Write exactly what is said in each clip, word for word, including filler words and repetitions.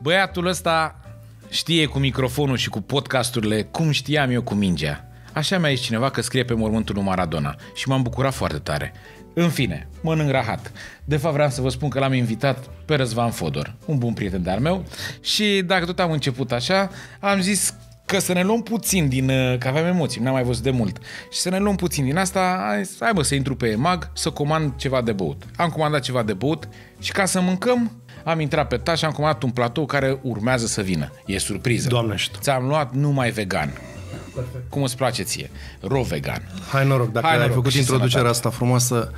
Băiatul ăsta știe cu microfonul și cu podcasturile cum știam eu cu mingea. Așa mi-a zis cineva că scrie pe mormântul lui Maradona și m-am bucurat foarte tare. În fine, mănânc rahat. De fapt vreau să vă spun că l-am invitat pe Răzvan Fodor, un bun prieten de-al meu, și dacă tot am început așa, am zis că să ne luăm puțin din, că aveam emoții, n-am mai văzut de mult, și să ne luăm puțin din asta, hai, hai bă, să intru pe EMAG, să comand ceva de băut. Am comandat ceva de băut și ca să mâncăm, am intrat pe taș și am comandat un platou care urmează să vină. E surpriză. Doamnește. Ți-am luat numai vegan. Perfect. Cum îți place ție? Ro vegan. Hai noroc, dacă Hai ai noroc făcut introducerea sănătate. asta frumoasă.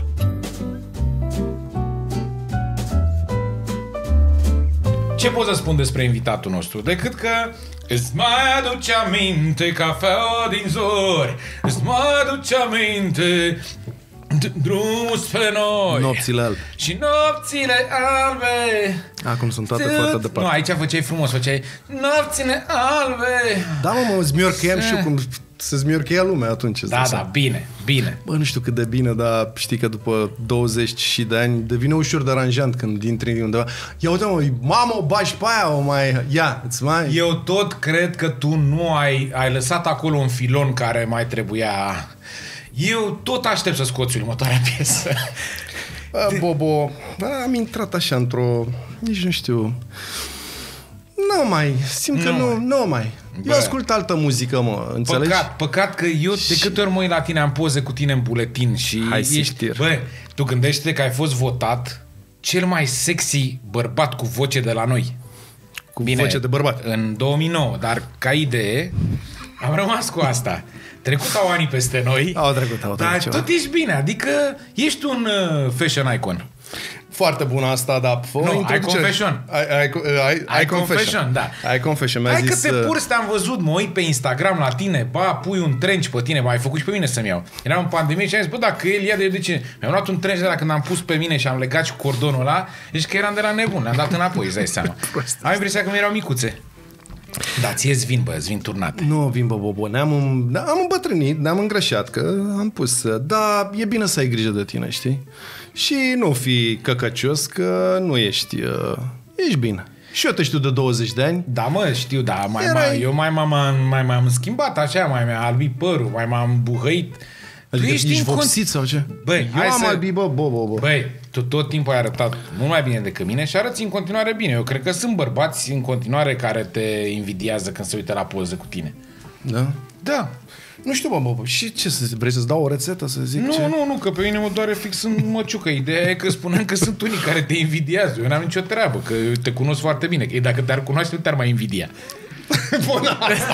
Ce pot să spun despre invitatul nostru? Decât că îți mai aduce aminte cafeaua din zori, îți mai aduce aminte drumul spre noi. Nopțile albe. Și nopțile albe. Acum sunt toate foarte departe. Nu, aici făceai frumos, făceai nopțile albe. Da, mă, mă zmiorcheam și eu cum se zmiorcheia lumea atunci. Da, da, bine, bine. Bă, nu știu cât de bine, dar știi că după douăzeci și de ani devine ușor deranjant când intri undeva. Ia uite, mă, mamă, o bași pe aia, o mai... Ia, îți mai... Eu tot cred că tu nu ai, ai lăsat acolo un filon care mai trebuia... Eu tot aștept să scoți următoarea piesă. Bă, Bobo, am intrat așa într-o... Nici nu știu... Nu mai, simt că Nu nu, mai. nu mai. Bă. Eu ascult altă muzică, mă, înțelegi? Păcat, păcat că eu de câte ori mă uit la tine am poze cu tine în buletin și Hai, ești... sictir. Bă, tu gândește că ai fost votat cel mai sexy bărbat cu voce de la noi. Cu voce de bărbat. În două mii nouă, dar ca idee am rămas cu asta. Trecut au ani peste noi. Au trecut, au trecut Dar ceva. tot ești bine, adică ești un uh, fashion icon. Foarte bună asta, dar fă Nu, o ai introducere. confession. Ai, ai, ai, ai confession. confession, da. Ai confession, mi-a Hai zis... că te uh, purți, te-am văzut, mă uit pe Instagram la tine, ba, pui un trench pe tine, ba, ai făcut și pe mine să-mi iau. Eram în pandemie și am zis, bă, dacă el ia de, de ce? Mi-am luat un trench de la când am pus pe mine și am legat și cordonul ăla, deci că eram de la nebun, le-am dat înapoi, îți dai seama. Am impresia că mi erau micuțe. Da, ție-ți vin, bă, îți vin turnate. Nu vin, bă, Bobo, ne-am, în- am îmbătrânit, ne-am îngrășat, că am pus... Dar e bine să ai grijă de tine, știi? Și nu fi căcăcios, că nu ești... Uh, ești bine. Și eu te știu de douăzeci de ani. Da, mă, știu, da, mai, Erai- mai, eu mai m-am, mai m-am schimbat așa, mai mi-a albit părul, mai m-am buhăit. Adică Tu ești, în ești con- vopsit sau ce? Băi, eu hai am să- albit, bă, bă, bă, bă. Băi, tu tot timpul ai arătat mult mai bine decât mine și arăți în continuare bine. Eu cred că sunt bărbați în continuare care te invidiază când se uită la poză cu tine. Da? Da. Nu știu, bă, bă, bă. Și ce să vrei să-ți dau o rețetă, să zic Nu, ce? nu, nu, că pe mine mă doare fix în măciucă. Ideea e că spuneam că sunt unii care te invidiază. Eu n-am nicio treabă, că eu te cunosc foarte bine. Că dacă te-ar cunoaște, te-ar mai invidia. Bună asta!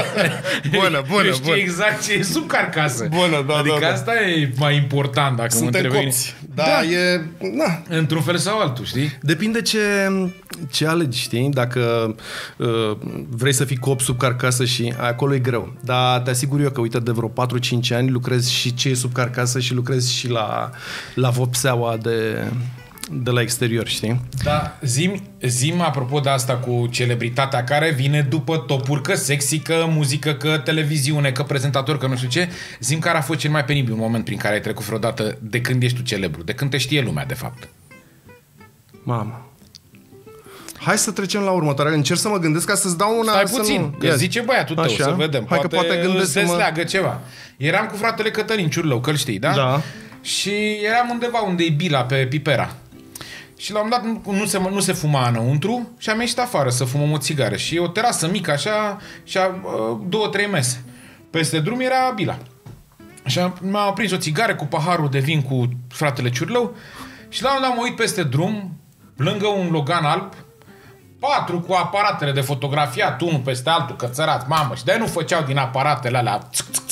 bună, bună, Eu știu bună. exact ce e sub carcasă. Bună, da, Adică da, da. asta e mai important dacă mă Suntem întrebi. copți. Da, da, e... Na. Într-un fel sau altul, știi? Depinde ce, ce alegi, știi? Dacă uh, vrei să fii cop sub carcasă și acolo e greu. Dar te asigur eu că, uite, de vreo patru cinci ani lucrezi și ce e sub carcasă și lucrezi și la, la vopseaua de, de la exterior, știi? Da, zim, zim apropo de asta cu celebritatea care vine după topuri, că sexy, că muzică, că televiziune, că prezentator, că nu știu ce, zim care a fost cel mai penibil moment prin care ai trecut vreodată de când ești tu celebru, de când te știe lumea, de fapt. Mamă. Hai să trecem la următoarea. Încerc să mă gândesc ca să-ți dau una... Stai să puțin, nu... că Ia. zice băiatul tău, Așa. să vedem. Hai că poate gândesc se să mă- sleagă ceva. Eram cu fratele Cătălin Ciurlău, că-l știi, da? Da. Și eram undeva unde e bila, pe Pipera. Și la un moment dat nu, nu, se, nu se fuma înăuntru și am ieșit afară să fumăm o țigară. Și e o terasă mică așa și a, două, trei mese. Peste drum era bila. Și am, mi-am aprins o țigară cu paharul de vin cu fratele Ciurlău și la un moment dat mă uit peste drum, lângă un Logan alb, patru cu aparatele de fotografiat, unul peste altul, cățărat, mamă, și de-aia nu făceau din aparatele alea.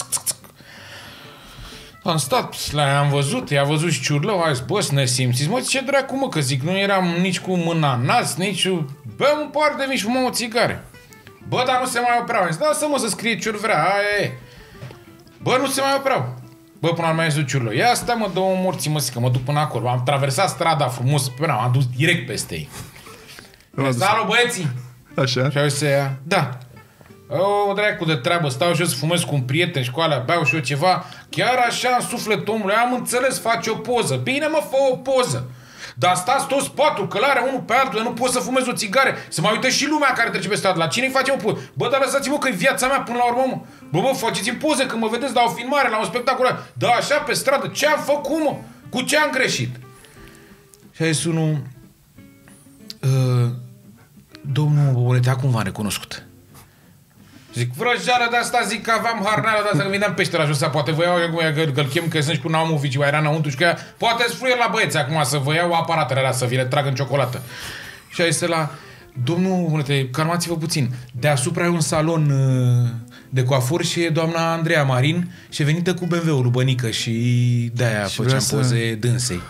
Am stat, l-am văzut, i-a văzut și Ciurlău, a zis, bă, să ne simțiți. Mă, ce dracu, mă, că zic, nu eram nici cu mâna în nas, nici... Bă, un par de mici, fumăm o țigare. Bă, dar nu se mai opreau. Am zis, da, să mă, să scrie Ciurvrea, aia e. Bă, nu se mai opreau. Bă, până la mai zis Ciurlău, ia stai, mă, dă-o morții, mă, zic, că mă duc până acolo. Am traversat strada frumos, până am dus direct peste ei. Salut, băieții! Așa. Și au zis ea, da. O, dracu de treabă, stau și eu să fumez cu un prieten și cu alea, beau și eu ceva. Chiar așa, în sufletul omului, am înțeles, faci o poză. Bine, mă, fă o poză. dar stați toți patru călare unul pe altul, nu pot să fumez o țigare, să mai uite și lumea care trece pe stradă. La cine-i facem o poză? Bă, dar lăsați-mă că e viața mea până la urmă, mă. Bă, bă, faceți-mi poze când mă vedeți la o filmare, la un spectacol. Da, așa, pe stradă, ce am făcut, mă? Cu ce am greșit? Și a zis unul, uh, domnul Bobonete, acum v-am recunoscut. Zic, vrăjeală de asta, zic că aveam harnală de asta, că vindeam pește la josa, poate vă iau, că-l chem, că sunt și cu Naumovici, era înăuntru și că poate sfruier la băieți acum să vă iau aparatele alea, să vi le trag în ciocolată. Și a zis la, domnul Bobonete, calmați-vă puțin, deasupra e un salon de coafur și e doamna Andreea Marin și e venită cu B M W-ul lui Bănică și de-aia și făceam să... poze dânsei.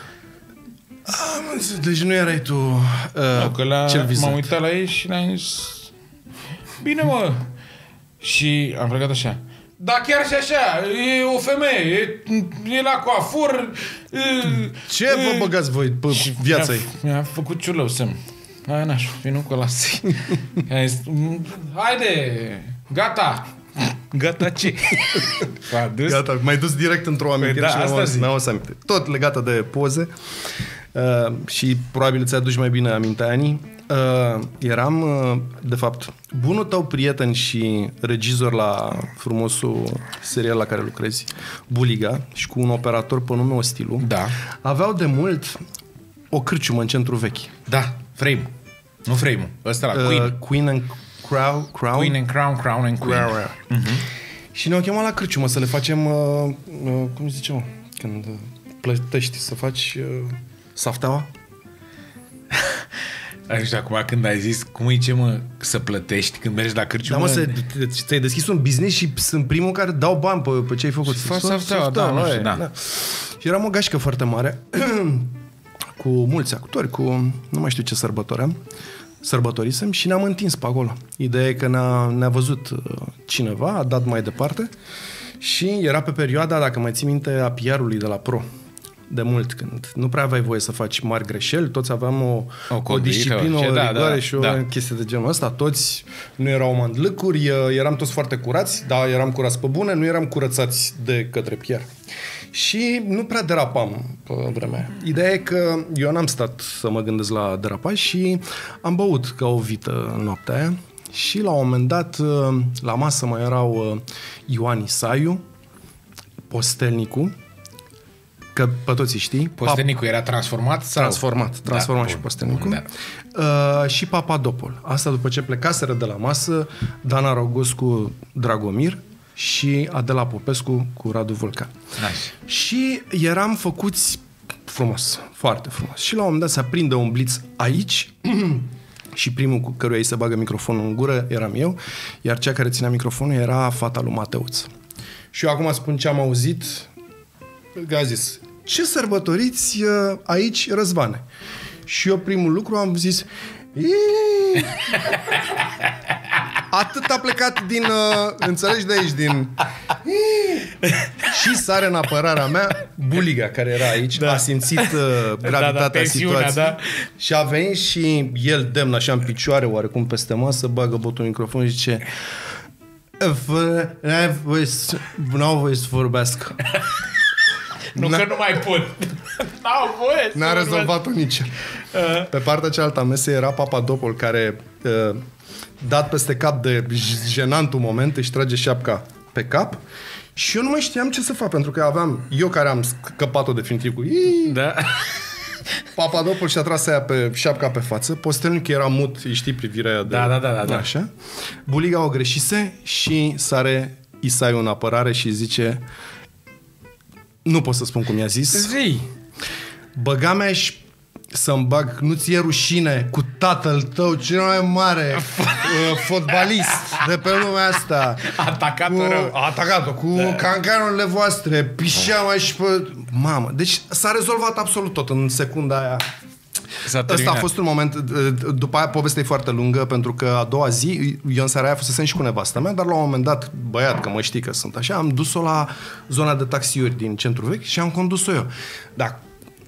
Ah, deci nu erai tu uh, no, că la, cel vizat. M-am uitat la ei și le-am zis, bine, mă. Și am plecat așa. Da, chiar și așa, e o femeie, e, e la coafur. E, ce e, vă băgați voi pe viața ei? Mi-a, mi-a făcut ciulău semn. Hai, n-aș fi, nu că lasă. Haide, gata. Gata ce? Gata, m-ai dus direct într-o amintire păi, da, și asta mi-am adus aminte. Tot legată de poze uh, și probabil îți aduci mai bine aminte, Ani. Uh, eram, uh, de fapt, bunul tău prieten și regizor la frumosul serial la care lucrezi, Buliga, și cu un operator pe nume Ostilu, da. Aveau de mult o cârciumă în centru vechi. Da, Frame. Nu Frame-ul, ăsta la uh, Queen. Queen and Crown. Crown? Queen and Crown, Crown and Queen. Crown. Uh-huh. Și ne-au chemat la cârciumă să le facem, uh, uh, cum zice, mă, când uh, plătești să faci uh, safteaua. Așa, acum când ai zis, cum îi ce, mă, să plătești când mergi la cârciumă? Da, mă, să, ți-ai deschis un business și sunt primul care dau bani pe, pe ce ai făcut. Faci safteaua, da, nu știu, da. da. Și eram o gașcă foarte mare, cu mulți actori, cu, nu mai știu ce sărbători am, sărbătorisem și ne-am întins pe acolo. Ideea e că ne-a, ne-a văzut cineva, a dat mai departe și era pe perioada, dacă mai ții minte, a P R-ului de la Pro. De mult, când nu prea aveai voie să faci mari greșeli, toți aveam o, o, o disciplină, o rigoare da, da, și o da. chestie de genul ăsta. Toți nu erau mandlâcuri, eram toți foarte curați, dar eram curați pe bune, nu eram curățați de către P R. Și nu prea derapam pe vremea. Ideea e că eu n-am stat să mă gândesc la derapaj și am băut ca o vită în noaptea aia și la un moment dat la masă mai erau Ioan Isaiu, Postelnicu, că pe toți știi. Postelnicu era transformat? Sau? Transformat. Transformat da, și Postelnicu. Da. Uh, și Papadopol. Asta după ce plecaseră de la masă Dana Rogoscu, Dragomir și Adela Popescu cu Radu Vulcan. Nice. Și eram făcuți frumos. Foarte frumos. Și la un moment dat se aprinde un blitz aici și primul cu căruia îi se bagă microfonul în gură eram eu, iar cea care ținea microfonul era fata lui Mateuț. Și eu acum spun ce am auzit, că a zis, ce sărbătoriți aici, Răzvane? Și eu primul lucru am zis, atât a plecat din, uh, înțelegi de aici, din și sare în apărarea mea Buliga, care era aici, da. A simțit uh, gravitatea da, da, situației da. Și a venit și el demn așa în picioare, oarecum peste masă, bagă botul în microfon și zice, n-au voie să vorbească. Nu că nu mai pot. N-au voie. N-a rezolvat-o nici. Uh. Pe partea cealaltă a mesei era Papadopol, care, uh, dat peste cap de jenantul moment, își trage șapca pe cap și eu nu mai știam ce să fac, pentru că aveam, eu care am scăpat-o definitiv cu da. Papadopol și-a tras aia pe șapca pe față, Postelnicu era mut, îi știi privirea aia de... Da, da, da, da, da. Așa. Buliga o greșise și sare Isaiu în apărare și zice, nu pot să spun cum i-a zis. Zi. Băga mea și să-mi bag, nu ți-e rușine cu tatăl tău, cel mai mare uh, fotbalist de pe lumea asta. Atacat-o rău. Atacat-o, cu da. Cancanurile voastre, pișeama și pe... Mamă, deci s-a rezolvat absolut tot în secunda aia. Ăsta a fost un moment, după aia povestea e foarte lungă, pentru că a doua zi, eu în seara aia fusesem și cu nevastă mea, dar la un moment dat, băiat, că mă știi că sunt așa, am dus-o la zona de taxiuri din centru vechi și am condus-o eu. Dar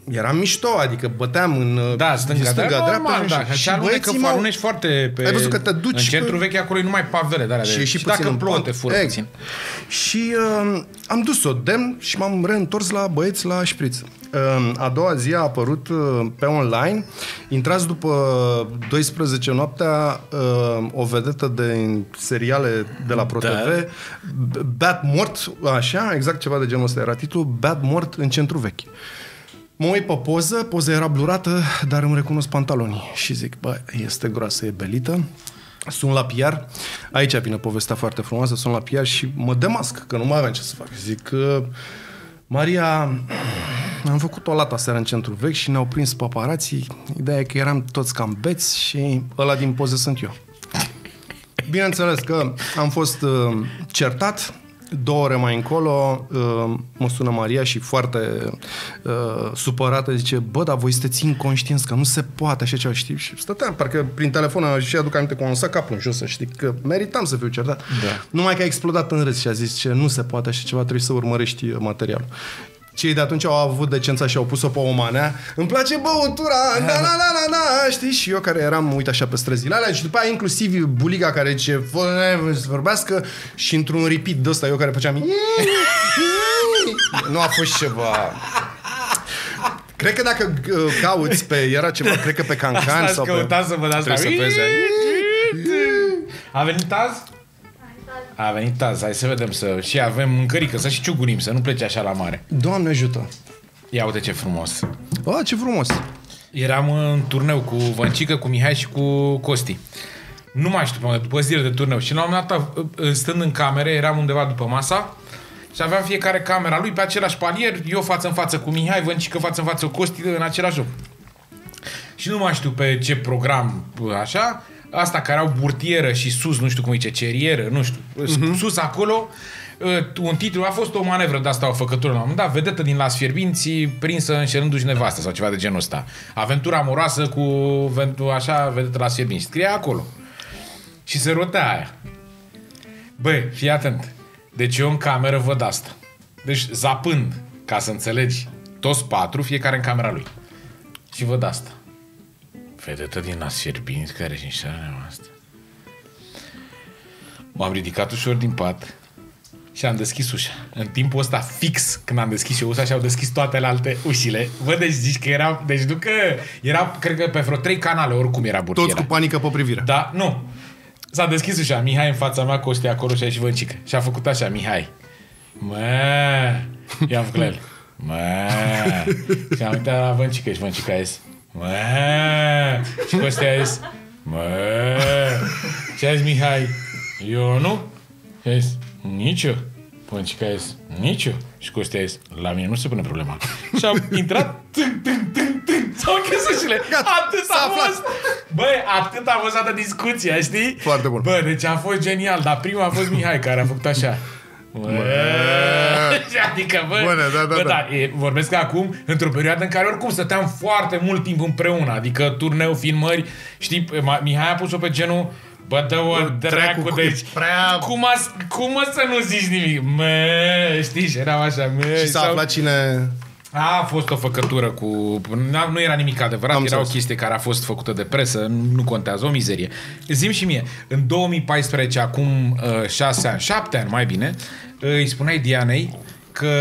eram mișto, adică băteam în da, stânga, stânga da, dreapta. normal, da. Și băieții m-au... alunești foarte pe... Ai văzut că te duci în centru pe... vechi, acolo e numai pavele de alea. Și, de... și, și dacă plouă, te fură puțin. Și uh, am dus-o demn și m-am reîntors la băieți la șpriț. Uh, a doua zi a apărut uh, pe online. Intrați după douăsprezece noaptea uh, o vedetă de seriale de la ProTV. Da. Bat mort, așa, exact ceva de genul ăsta era titlul, Bat mort în centru vechi. Mă uit pe poză, poza era blurată, dar îmi recunosc pantalonii. Și zic, bă, este groasă, e belită. Sun la P R, aici vine povestea foarte frumoasă, sun la P R și mă demasc, că nu mai aveam ce să fac. Zic, Maria, am făcut o lată seara în centru vechi și ne-au prins paparații. Ideea e că eram toți cam beți și ăla din poze sunt eu. Bineînțeles că am fost uh, certat. Două ore mai încolo uh, mă sună Maria și foarte uh, supărată zice, bă, dar voi sunteți inconștienți că nu se poate așa ceva, știi? Și stăteam, parcă prin telefon și aduc aminte că am lăsat capul în jos, să știi, că meritam să fiu certat. Da. Numai că a explodat în râs și a zis că nu se poate așa ceva, trebuie să urmărești materialul. Cei de atunci au avut decența și au pus-o pe o manea. Îmi place băutura, na, na, na, na, na, știi? Și eu care eram, uite așa, pe străzile alea și după aia inclusiv buliga care zice să vorbească și într-un repeat de ăsta eu care făceam nu a fost ceva... Cred că dacă cauți pe... Era ceva, cred că pe Cancan sau pe... Să văd asta. Să vezi. A venit Taz? A venit Taz, hai să vedem să... Și avem mâncărică, să și ciugurim, să nu plece așa la mare. Doamne ajută! Ia uite ce frumos! A, ce frumos! Eram în turneu cu Văncică, cu Mihai și cu Costi. Nu mai știu, după zile de turneu. Și la un moment dat, stând în camere, eram undeva după masa și aveam fiecare camera lui pe același palier, eu față în față cu Mihai, Văncică față în față cu Costi, în același loc. Și nu mai știu pe ce program, așa... Asta care au burtieră și sus, nu știu cum zice, cerieră, nu știu, uh-huh. sus acolo, un titlu, a fost o manevră de asta, o făcătură la un moment dat, vedetă din Las Fierbinți, prinsă înșelându-și nevastă sau ceva de genul ăsta. Aventura amoroasă cu, așa, vedetă Las Fierbinți. Scria acolo. Și se rotea aia. Băi, fii atent. Deci eu în cameră văd asta. Deci, zapând, ca să înțelegi, toți patru, fiecare în camera lui. Și văd asta. Vedetă din Las Fierbinți care își înșeală nevastă. M-am ridicat ușor din pat și am deschis ușa. În timpul ăsta, fix când am deschis eu ușa și au deschis toate alte ușile. Vă, deci zici că era... Deci nu că era, cred că pe vreo trei canale, oricum era burtiera. Toți cu panică pe privire. Da, nu. S-a deschis ușa. Mihai în fața mea, Costi acolo și și Văncică. Și a făcut așa, Mihai. Mă, i-am făcut la el. Mă. Și am uitat la Văncică și Văncică a zis. Mă. Și Costi a zis. Mă. Și a zis Mihai. Eu nu. Și a zis. Nici eu. Văncică a zis. Nici eu. Și Costi a zis. La mine nu se pune problema. Și am intrat. Tân, tân, tân, tân. S-au închis ușile. Atât a fost. Băi, atât a fost toată discuția, știi? Foarte bun. Bă, deci a fost genial. Dar prima a fost Mihai care a făcut așa. Bă. Adică, bă, Bună, da, da, bă, da. Da, e, vorbesc acum într-o perioadă în care oricum stăteam foarte mult timp împreună. Adică turneu, filmări. Știi, Mihai a pus-o pe genul. Bă, dă-o dracu, deci prea... cum, a, cum a să nu zici nimic? Mă, știi, și eram așa. Mă, și s-a sau... aflat cine... A, a fost o făcătură cu... Nu era nimic adevărat, Am era înțeles. O chestie care a fost făcută de presă, nu contează, o mizerie. Zi-mi și mie, în două mii paisprezece, acum uh, șase ani, șapte ani mai bine, uh, îi spuneai Dianei că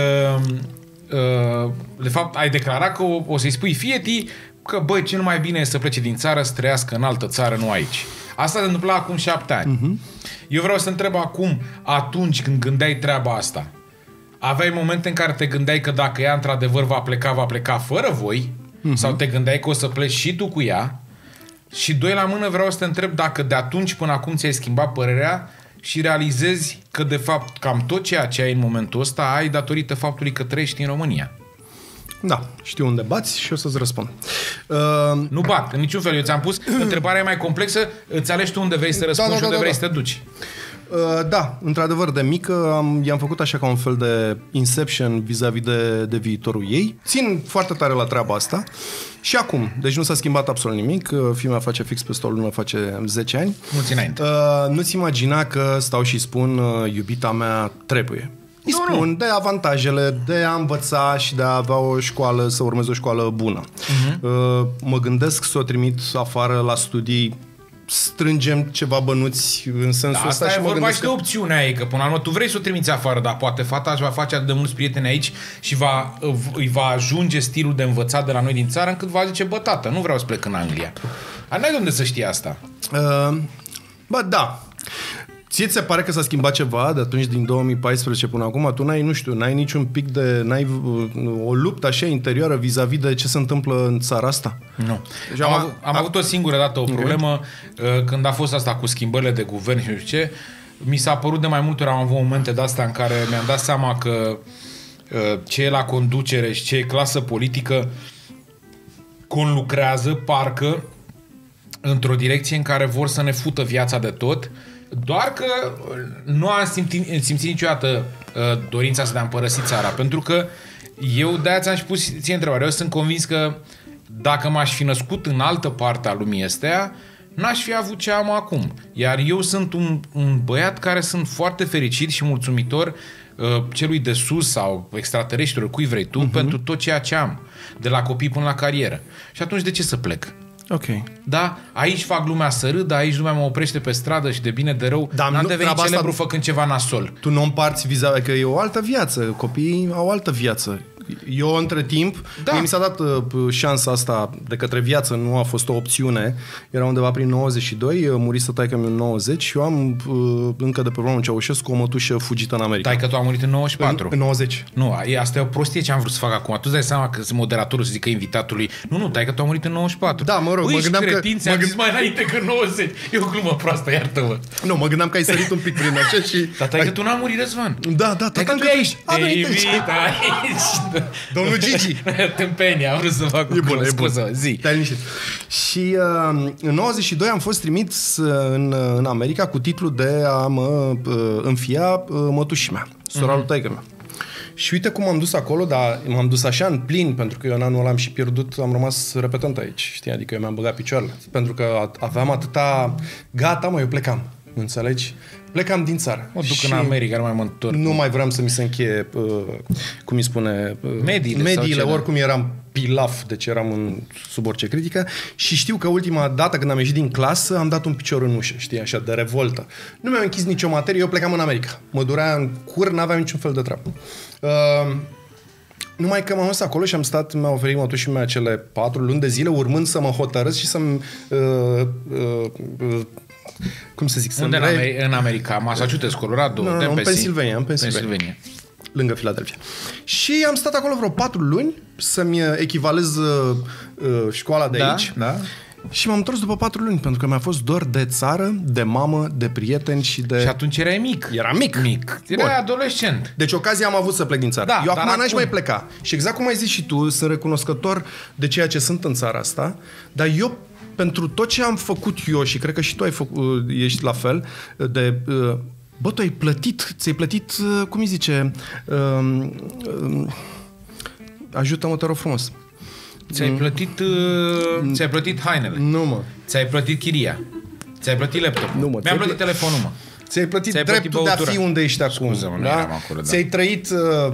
uh, de fapt ai declarat că o, o să-i spui fietii că, băi, ce nu mai bine e să plece din țară, să trăiască în altă țară, nu aici. Asta se întâmpla acum șapte ani. Uh-huh. Eu vreau să întreb acum, atunci când gândeai treaba asta, aveai momente în care te gândeai că dacă ea într-adevăr va pleca, va pleca fără voi? Uh-huh. Sau te gândeai că o să pleci și tu cu ea? Și doi la mână vreau să te întreb dacă de atunci până acum ți-ai schimbat părerea și realizezi că de fapt cam tot ceea ce ai în momentul ăsta ai datorită faptului că trăiești în România. Da, știu unde bați și o să-ți răspund. Uh... Nu bat, în niciun fel. Eu ți-am pus, întrebarea e mai complexă, îți alegi tu unde vrei să răspunzi da, da, și unde da, da, vrei da. să te duci. Uh, da, într-adevăr, de mică am, i-am făcut așa ca un fel de inception vis-a-vis de, de viitorul ei. Țin foarte tare la treaba asta. Și acum, deci nu s-a schimbat absolut nimic. Fiul meu face fix peste o lună, face zece ani. Mulți înainte. Uh, nu-ți imagina că stau și spun, uh, iubita mea trebuie. Îi Nu, spun nu. de avantajele de a învăța și de a avea o școală, să urmezi o școală bună. Uh-huh. Mă gândesc să o trimit afară la studii, strângem ceva bănuți în sensul Da, ăsta asta și e mă vorba gândesc și de opțiunea ei, că până la urmă tu vrei să o trimiți afară, dar poate fata își va face atât de mulți prieteni aici și va, îi va ajunge stilul de învățat de la noi din țară încât va zice, bă, tată, nu vreau să plec în Anglia. Ar n-ai de unde să știi asta. Uh, bă, da. Ție ți se pare că s-a schimbat ceva de atunci, din două mii paisprezece până acum? Tu n-ai, nu știu, n-ai niciun pic de... N-ai uh, o luptă așa interioară vis-a-vis de ce se întâmplă în țara asta? Nu. Deci Am, am- avut, am am- avut o singură dată o problemă uh, când a fost asta cu schimbările de guvern și nu știu ce. Mi s-a părut de mai multe ori, am avut momente de-astea în care mi-am dat seama că uh, ce e la conducere și ce e clasă politică conlucrează, parcă, într-o direcție în care vor să ne fută viața de tot, doar că nu am simțit, simțit niciodată uh, dorința să ne-am părăsit țara, pentru că eu de-aia ți-am și pus ție întrebarea. Eu sunt convins că dacă m-aș fi născut în altă parte a lumii astea, n-aș fi avut ce am acum. Iar eu sunt un, un băiat care sunt foarte fericit și mulțumitor uh, celui de sus sau extraterestrilor, cui vrei tu, uh-huh. pentru tot ceea ce am, de la copii până la carieră. Și atunci de ce să plec? Ok. Da, aici fac lumea să râdă, aici lumea mă oprește pe stradă și de bine de rău. Dar N-am nu- devenit treaba celebru asta- făcând ceva nasol. Tu nu împarți vis-a-vis, că e o altă viață. Copiii au o altă viață. Eu, între timp, Da. mie mi s-a dat uh, șansa asta de către viață, nu a fost o opțiune. Era undeva prin nouăzeci și doi, uh, murise taică-mi în nouăzeci și eu am uh, încă de pe vremea Ceaușescu o mătușă fugită în America. Tai că tu a murit în nouăzeci și patru. În, în nouăzeci. Nu, e- asta e o prostie ce am vrut să fac acum. Tu îți dai seama că sunt moderatorul să zică invitatului. Nu, nu, tai că tu a murit în nouăzeci și patru. Da, mă rog, Băi, mă gândeam că- cretin, ți-am mă zis mai înainte că nouăzeci. E o glumă proastă, iartă-mă. Nu, mă gândeam că ai sărit un pic prin așa și... Dar tai că tu n-a murit, Răzvan. Da, da, Tai că tata tu e aici. A Te venit aici. invit aici. Domnul Gigi. Tâmpenia, am vrut să fac o E bun, glumă. e bun. Scuză, zi. Te-ai liniștit. Și uh, în nouăzeci și doi am fost trimis uh, în, în America cu titlul de a mă uh, înfia uh, mătușii mea, sora lui taică mea. Și uite cum m-am dus acolo, dar m-am dus așa în plin, pentru că eu în anul ăla am și pierdut, am rămas repetent aici, știi? Adică eu mi-am băgat picioarele, pentru că aveam atâta... Gata, mă, eu plecam, înțelegi? Plecam din țară. Mă duc Și în America, nu mai mă întorc. nu mai vreau să mi se încheie, uh, cum îi spune... Uh, Mediile sau mediile, ce, da. oricum eram pilaf, deci eram în, sub orice critică și știu că ultima dată când am ieșit din clasă am dat un picior în ușă, știi, așa, de revoltă. Nu mi-am închis nicio materie, eu plecam în America. Mă durea în cur, n-aveam niciun fel de treabă. Uh, numai că m-am dus acolo și am stat, mi-au oferit mătușii mea cele patru luni de zile, urmând să mă hotărăsc și să-mi... Uh, uh, uh, cum să zic? Unde în, să-mi Amer- în America? Massachusetts, Colorado? Nu, nu, de în Pensil- Pennsylvania, în Pennsylvania. Pennsylvania. Lângă Philadelphia. Și am stat acolo vreo patru luni să-mi echivalez uh, uh, școala de Da, aici. da. Și m-am întors după patru luni, pentru că mi-a fost dor de țară, de mamă, de prieteni și de... Și atunci erai mic. Eram mic. Mic. Erai Bun. adolescent. Deci ocazia am avut să plec din țară. Da, Eu dar acum n-aș acum- mai pleca. Și exact cum ai zis și tu, sunt recunoscător de ceea ce sunt în țara asta, dar eu, pentru tot ce am făcut eu, și cred că și tu ai făcut, ești la fel, de... Bă, tu ai plătit, ți-ai plătit, cum îi zice, um, um, ajută-mă, te rog frumos. Ți-ai plătit, uh, ți-ai plătit hainele. Nu, mă. Ți-ai plătit chiria. Ți-ai plătit laptopul. Nu, mă, Mi-am ți-ai plătit plă- telefonul, mă. Ți-ai plătit Ți-ai dreptul plătit de a băutura. fi unde ești acum. Scuză-mă, nu da? eram acolo, da. Ți-ai trăit... Uh,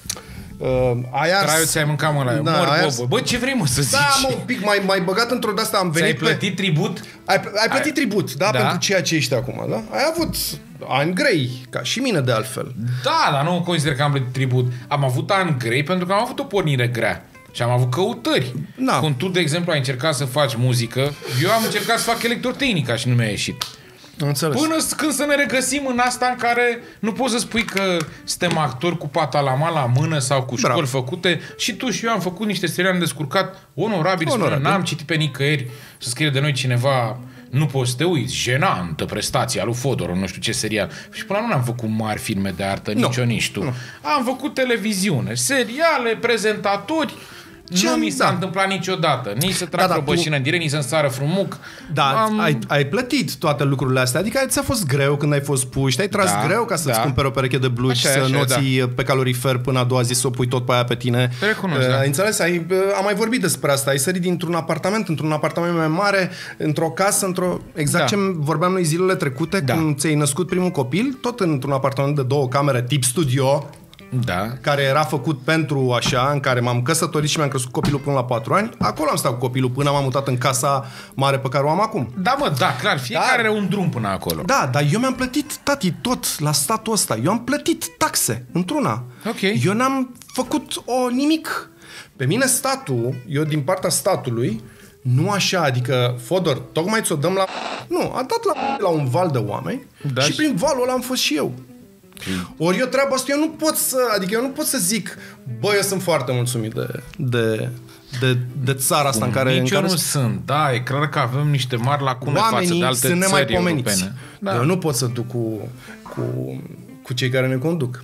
uh, ai ars... Traiul ți-ai mâncat, mă, la Da, mor, ai bă, ars- bă, bă, ce vrei, mă, să zici? Da, mă, un pic mai, mai băgat într-o de-asta. Am venit Ți-ai plătit pe... tribut? Ai, ai plătit Ai- tribut, da, Da. pentru ceea ce ești acum, da? Ai avut ani grei, ca și mine de altfel. Da, dar nu consider că am plătit tribut. Am avut ani grei pentru că am avut o pornire grea. Și am avut căutări. Da. Când tu, de exemplu, ai încercat să faci muzică, eu am încercat să fac electrotehnica și nu mi-a ieșit. Am înțeles. Până s- când să ne regăsim în asta în care nu poți să spui că suntem actori cu patalama la mână sau cu școli Bravo. făcute. Și tu și eu am făcut niște serii, am descurcat onorabil. Onorabil. Onorabil. N-am citit pe nicăieri să scrie de noi cineva nu poți să te uiți, jenantă prestația lui Fodor, nu știu ce serial. Și până la urmă nu am făcut mari filme de artă, Nu. nici eu, nici tu. Nu. Am făcut televiziune, seriale, prezentatori. Ce nu am- mi s-a da. întâmplat niciodată. Nici să trag Da, da, o tu- bășină în direct, nici să-mi sară frumuc. Da, Am- ai, ai plătit toate lucrurile astea. Adică ți-a fost greu când ai fost puși, ai tras Da, greu ca să-ți da. cumperi o pereche de blugi, Așa e, să așa e, nu o ții pe calorifer până a doua zi, să o pui tot pe aia pe tine. Te recunosc, Uh, da. Ai înțeles? Ai, uh, am mai vorbit despre asta. Ai sărit dintr-un apartament, într-un apartament mai mare, într-o casă, într-o... Exact Da. ce vorbeam noi zilele trecute, Da. când ți-ai născut primul copil, tot într-un apartament de două camere, tip studio, Da. care era făcut pentru așa, în care m-am căsătorit și mi-am crescut copilul până la patru ani, acolo am stat cu copilul până m-am mutat în casa mare pe care o am acum. Da, mă, da, clar, fiecare da. are un drum până acolo. Da, dar eu mi-am plătit, tati, tot la statul ăsta. Eu am plătit taxe într-una. Ok. Eu n-am făcut o nimic. Pe mine statul, eu din partea statului, nu așa, adică, Fodor, tocmai ți-o dăm la... Nu, a dat la, la un val de oameni da, și prin valul ăla am fost și eu. Ori eu treaba asta, eu nu pot să, adică eu nu pot să zic, bă, eu sunt foarte mulțumit de, de, de, de țara asta. Bun, în care... Nici în eu care nu sunt, da, e clar că avem niște mari lacune față de alte sunt țări europene. Da. Eu nu pot să duc cu, cu, cu cei care ne conduc.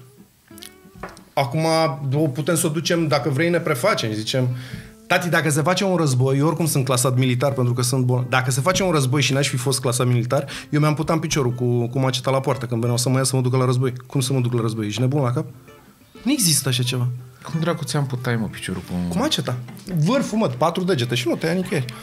Acum putem să o ducem, dacă vrei ne prefacem, zicem, tati, dacă se face un război, eu oricum sunt clasat militar pentru că sunt bun. Dacă se face un război și n-aș fi fost clasat militar, eu mi-am putat piciorul cu, cu maceta la poartă când veneau să mă ia să mă ducă la război. Cum să mă duc la război? Ești nebun la cap? Nu există așa ceva. Cum dracu ți-am putat, mă, piciorul cu... Cu maceta. Vârful, mă, patru degete și nu te ia nicăieri.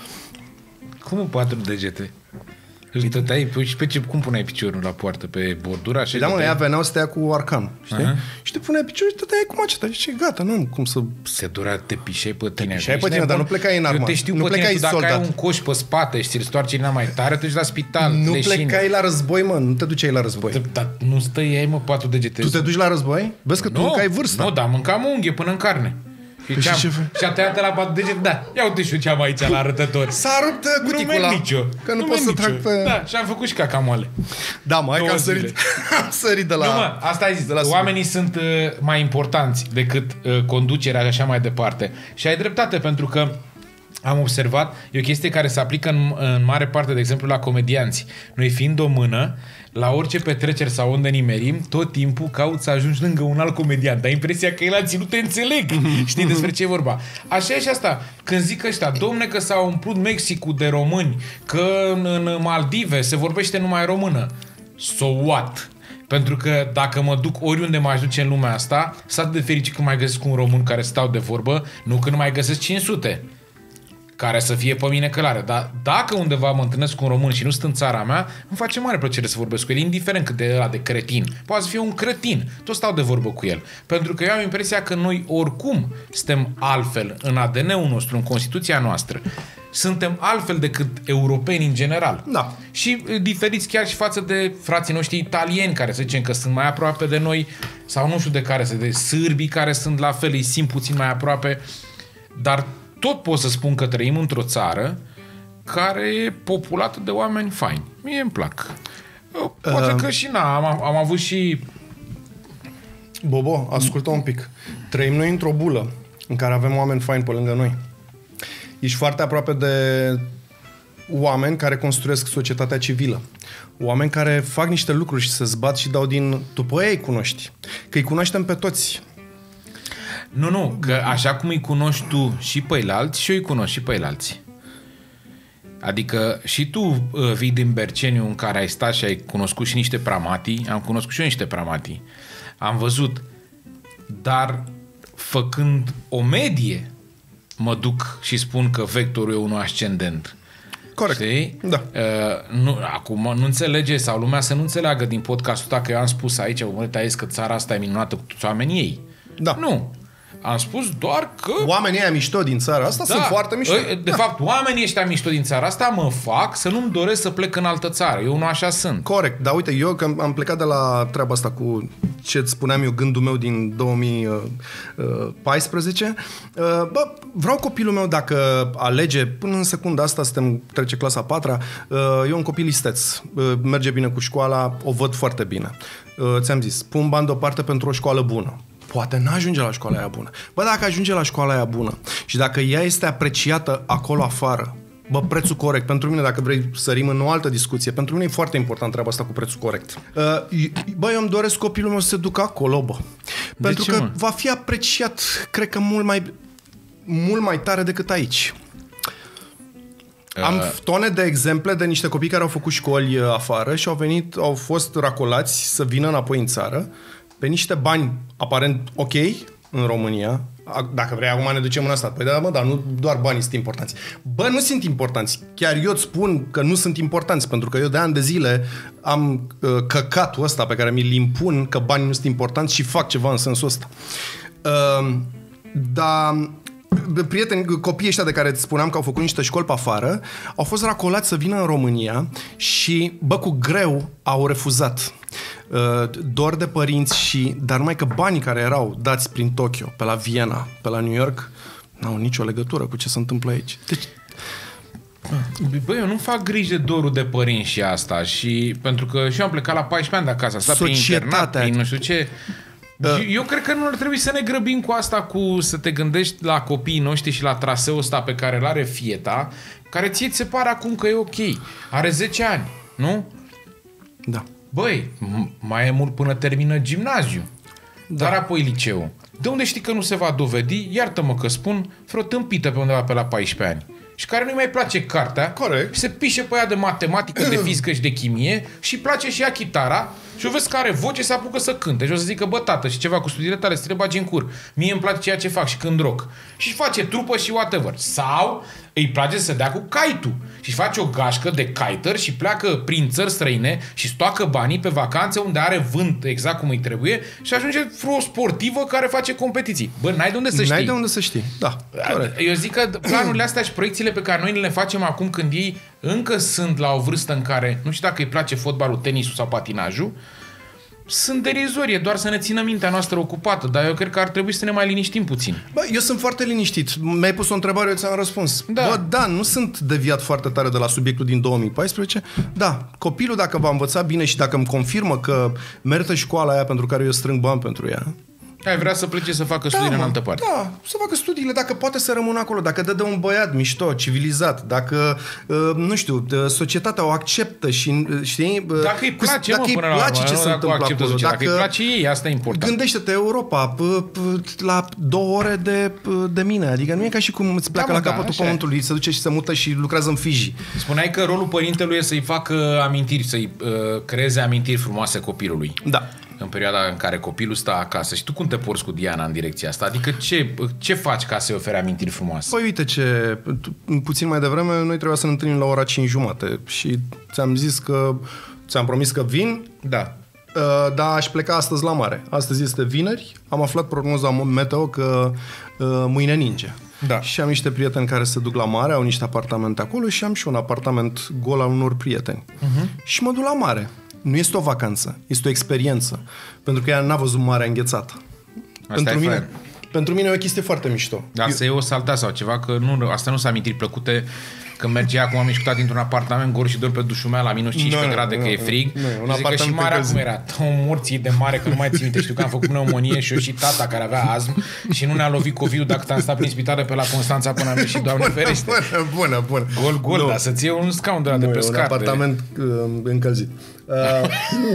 Cum patru degete? Își dădeai, pe ce, cum puneai piciorul la poartă? Pe bordura? Păi da, mă, ea veneau să te ia cu arcan, știi? Uh-huh. Și te puneai piciorul și te dai cu maceta. Și gata, nu cum să... Se dura, te pișai pe tine. Te pișai pe tine, dar nu plecai în armă. Eu te știu nu pe plecai tine, dacă soldat. ai un coș pe spate și ți-l stoarce inima mai tare, te duci la spital. Nu leșine. Plecai la război, mă, nu te duceai la război. Dar nu stăi, ai, mă, patru degete. Tu te duci la război? Vezi că tu încă ai vârsta. Nu, dar mâncam unghie până în carne. Și, păi și, și a tăiat la patru degete, da. Ia uite și eu ce am aici la arătători. S-a rupt cuticula. Nicio. Că nu, nu pot să trag pe... Da, și am făcut și cacamoale. Da, mă, hai că am sărit, am sărit de la... Nu, mă, asta ai zis, de la oamenii sunt uh, mai importanți decât uh, conducerea și așa mai departe. Și ai dreptate, pentru că am observat, e o chestie care se aplică în, în mare parte, de exemplu, la comedianți. Noi fiind o mână, la orice petreceri sau unde nimerim, tot timpul cauți să ajungi lângă un alt comediant. Ai impresia că el alții nu te înțeleg. Știi despre ce e vorba. Așa e și asta. Când zic ăștia, domne, că s-a umplut Mexicul de români, că în, în Maldive se vorbește numai română. So what? Pentru că dacă mă duc oriunde m-aș duce în lumea asta, s-a de fericit când mai găsesc un român care stau de vorbă, nu când mai găsesc cinci sute. Care să fie pe mine călare. Dar dacă undeva mă întâlnesc cu un român și nu sunt în țara mea, îmi face mare plăcere să vorbesc cu el, indiferent cât de ăla de cretin. Poate să fie un cretin. Tot stau de vorbă cu el. Pentru că eu am impresia că noi oricum suntem altfel în A D N-ul nostru, în Constituția noastră. Suntem altfel decât europeni în general. Da. Și diferiți chiar și față de frații noștri italieni, care să zicem că sunt mai aproape de noi, sau nu știu de care, de sârbii care sunt la fel, îi simt puțin mai aproape, dar tot pot să spun că trăim într-o țară care e populată de oameni faini. Mie îmi plac. Poate uh, că și na, am, am avut și... Bobo, ascultă un pic. Trăim noi într-o bulă în care avem oameni faini pe lângă noi. Ești foarte aproape de oameni care construiesc societatea civilă. Oameni care fac niște lucruri și se zbat și dau din... Tu pe ei îi cunoști. Că îi cunoaștem pe toți. Nu, nu, că așa cum îi cunoști tu și pe alții, și eu îi cunosc și pe alții. Adică și tu uh, vii din Berceniu în care ai stat și ai cunoscut și niște pramatii, am cunoscut și eu niște pramatii, am văzut, dar făcând o medie, mă duc și spun că vectorul e unul ascendent. Corect. Știi? Da. Uh, nu, acum nu înțelege, sau lumea să nu înțeleagă din podcastul ăsta că eu am spus aici, mă, că țara asta e minunată cu toți oamenii ei. Da. Nu. Am spus doar că... Oamenii ăia mișto din țara asta da, sunt foarte mișto. De da. fapt, oamenii ăștia mișto din țara asta mă fac să nu-mi doresc să plec în altă țară. Eu nu așa sunt. Corect. Dar uite, eu că am plecat de la treaba asta cu ce-ți spuneam eu, gândul meu din două mii paisprezece. Bă, vreau copilul meu, dacă alege, până în secunda asta, suntem, trece clasa a patra, eu un copil isteț. Merge bine cu școala, o văd foarte bine. Ți-am zis, pun bani deoparte pentru o școală bună. Poate n-ajunge la școala aia bună. Bă, dacă ajunge la școala aia bună și dacă ea este apreciată acolo afară, bă, prețul corect. Pentru mine, dacă vrei să sărim în o altă discuție, pentru mine e foarte important treaba asta cu prețul corect. Bă, eu îmi doresc copilul meu să se ducă acolo, bă. De pentru ce, că mă? va fi apreciat, cred că mult mai, mult mai tare decât aici. Uh. Am tone de exemple de niște copii care au făcut școli afară și au venit, au fost racolați să vină înapoi în țară pe niște bani aparent ok, în România. Dacă vrei, acum ne ducem în asta. Păi da, mă, dar nu doar banii sunt importanți. Bă, nu sunt importanți. Chiar eu îți spun că nu sunt importanți, pentru că eu de ani de zile am uh, căcatul ăsta pe care mi-l impun că banii nu sunt importanți și fac ceva în sensul ăsta. Uh, dar prieteni, copiii ăștia de care îți spuneam că au făcut niște școli pe afară, au fost racolați să vină în România și, bă, cu greu au refuzat. Dor de părinți și, dar numai că banii care erau dați prin Tokyo, pe la Viena, pe la New York, n-au nicio legătură cu ce se întâmplă aici. Deci, băi, eu nu fac griji de dorul de părinți și asta, și pentru că și eu am plecat la paisprezece ani de acasă, asta prin internat, prin nu știu ce. Eu cred că nu ar trebui să ne grăbim cu asta, cu să te gândești la copiii noștri și la traseul ăsta pe care îl are fieta, care ție ți se pare acum că e ok. Are zece ani, nu? Da. Băi, mai e mult până termină gimnaziu, da. Dar apoi liceu. De unde știi că nu se va dovedi, iartă-mă că spun, vreo tâmpită pe undeva pe la paisprezece ani și care nu-i mai place cartea. Corect. Și se pișe pe ea de matematică, de fizică și de chimie și place și ea chitara și o vezi că are voce, se apucă să cânte și o să zică, bă, tată, și ceva cu studiile tale, să te bagi în cur. Mie îmi place ceea ce fac și când rock. Și face trupă și whatever. Sau îi place să dea cu kite-ul și face o gașcă de kiter și pleacă prin țări străine și stoacă banii pe vacanțe unde are vânt exact cum îi trebuie și ajunge o sportivă care face competiții. Bă, n-ai de unde să știi. N-ai de unde să știi, da. Corect. Eu zic că planurile astea și proiecțiile pe care noi le facem acum, când ei încă sunt la o vârstă în care, nu știu dacă îi place fotbalul, tenisul sau patinajul, sunt derizorie, doar să ne țină mintea noastră ocupată, dar eu cred că ar trebui să ne mai liniștim puțin. Bă, eu sunt foarte liniștit. Mi-ai pus o întrebare, eu ți-am răspuns. Da. Bă, da, nu sunt deviat foarte tare de la subiectul din două mii paisprezece. Da, copilul, dacă va învăța bine și dacă îmi confirmă că merită școala aia pentru care eu strâng bani pentru ea, ai vrea să plece să facă studiile da, în altă parte. Da, să facă studiile, dacă poate să rămână acolo, dacă dă de un băiat mișto, civilizat, dacă, nu știu, societatea o acceptă și, știi... Dacă îi place, dacă mă, îi până place la ce urmă, se întâmplă acolo. Dacă, dacă îi dacă place ei, asta e important. Gândește-te, Europa, la două ore de, de mine, adică nu e ca și cum îți pleacă da, mă, la capătul da, pământului, se duce și se mută și lucrează în Fiji. Spuneai că rolul părintelui e să-i facă amintiri, să-i uh, creeze amintiri frumoase copilului. Da. În perioada în care copilul stă acasă. Și tu cum te porți cu Diana în direcția asta? Adică ce, ce faci ca să-i oferi amintiri frumoase? Păi uite ce, puțin mai devreme noi trebuia să ne întâlnim la ora cinci jumate și ți-am zis că, ți-am promis că vin, da. Uh, dar aș pleca astăzi la mare. Astăzi este vineri, am aflat prognoza meteo că uh, mâine ninge. Da. Și am niște prieteni care se duc la mare, au niște apartamente acolo și am și un apartament gol al unor prieteni. Uh-huh. Și mă duc la mare. Nu este o vacanță, este o experiență. Pentru că ea n-a văzut marea înghețată. Asta pentru mine, fain. pentru mine e o chestie foarte mișto. Dar să e o saltea sau ceva, că nu, asta nu sunt amintiri plăcute. Când merge acum, am ieșit dintr-un apartament gol și dorm pe dușul meu la minus cincisprezece no, grade, no, că no, e frig. No, no, zic că și marea cum era, o morții de mare, că nu mai țin minte. Știu că am făcut pneumonie și eu și tata care avea astm și nu ne-a lovit COVID-ul dacă am stat prin spitale pe la Constanța până am ieșit, Doamne ferește. Bună, bună, bună. Gol, gol, no. Dar să-ți iei un scaun de la no, de pe scară. Un apartament de... încălzit. Uh...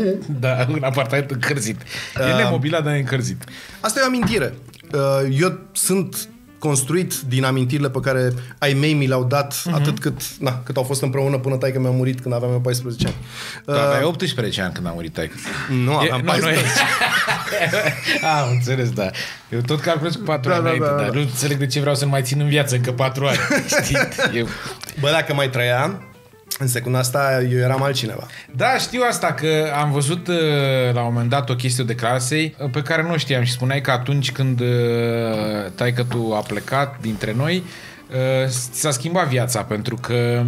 da, un apartament încălzit. Uh... E nemobilat, dar e încălzit. Asta e o amintire. Uh, eu sunt construit din amintirile pe care ai mei mi le-au dat, uh-huh. atât cât, na, cât au fost împreună până taică mi-a murit când aveam eu paisprezece ani. Tu uh, aveai optsprezece ani când a murit taică. Nu, aveam e, paisprezece. Am înțeles, da. Eu tot calculez cu patru da, ani da, înainte, da, da. Dar nu înțeleg de ce vreau să nu mai țin în viață încă patru ani. Știi? Eu... Bă, dacă mai trăia, în secunda asta eu eram altcineva. Da, știu asta, că am văzut la un moment dat o chestie de clasei pe care nu știam și spuneai că atunci când taică-tu a plecat dintre noi, s-a schimbat viața pentru că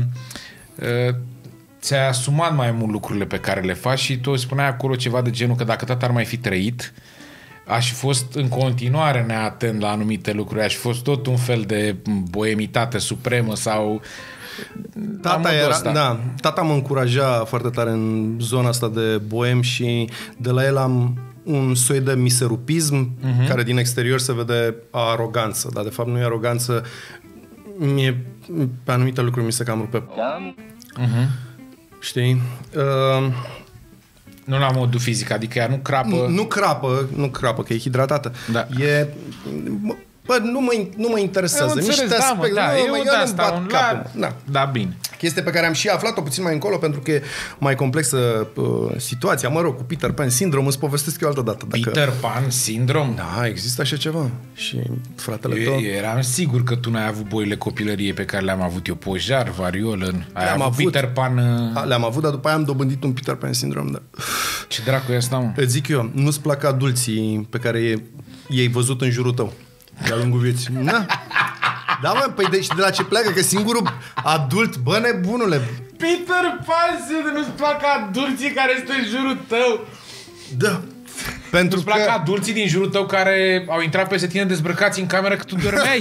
ți-ai asumat mai mult lucrurile pe care le faci și tu spuneai acolo ceva de genul că dacă tata ar mai fi trăit, aș fi fost în continuare neatent la anumite lucruri, aș fi fost tot un fel de boemitate supremă sau... Tata, era, da, tata mă încuraja foarte tare în zona asta de boem și de la el am un soi de miserupism uh-huh. care din exterior se vede aroganță, dar de fapt nu e aroganță, mie, pe anumite lucruri mi se cam rupe. Uh-huh. Știi? Uh, nu la modul fizic, adică ea nu crapă... Nu, nu crapă, nu crapă, că e hidratată. Da. E... Bă, nu mă, nu mă interesează. Înțeles, niște da, aspecte. mă, da, nu, eu mă, de eu asta, nu un bat la... capul. Da. Da, bine. Chestie pe care am și aflat-o puțin mai încolo, pentru că e mai complexă uh, situația. Mă rog, cu Peter Pan Syndrome îți povestesc eu altă dată. Dacă... Peter Pan Syndrome? Da, există așa ceva. Și fratele Eu, tău... eu eram sigur că tu n-ai avut boile copilăriei pe care le-am avut eu. Pojar, variolă. Ai Le-am avut, avut. Peter Pan... A, le-am avut, dar după aia am dobândit un Peter Pan Syndrome. Da. Ce dracu e asta, mă? Îți zic eu, nu-ți plac adulții pe care i- i-ai văzut în jurul tău de-a lungul vieții. Da? Da, mă, păi de, și de la ce pleacă? Că singurul adult, bă, nebunule. Peter Pan Syndrome, nu-ți plac adulții care sunt în jurul tău? Da. Pentru Nu-ți plac că... adulții din jurul tău care au intrat peste tine dezbrăcați în cameră că tu dormeai?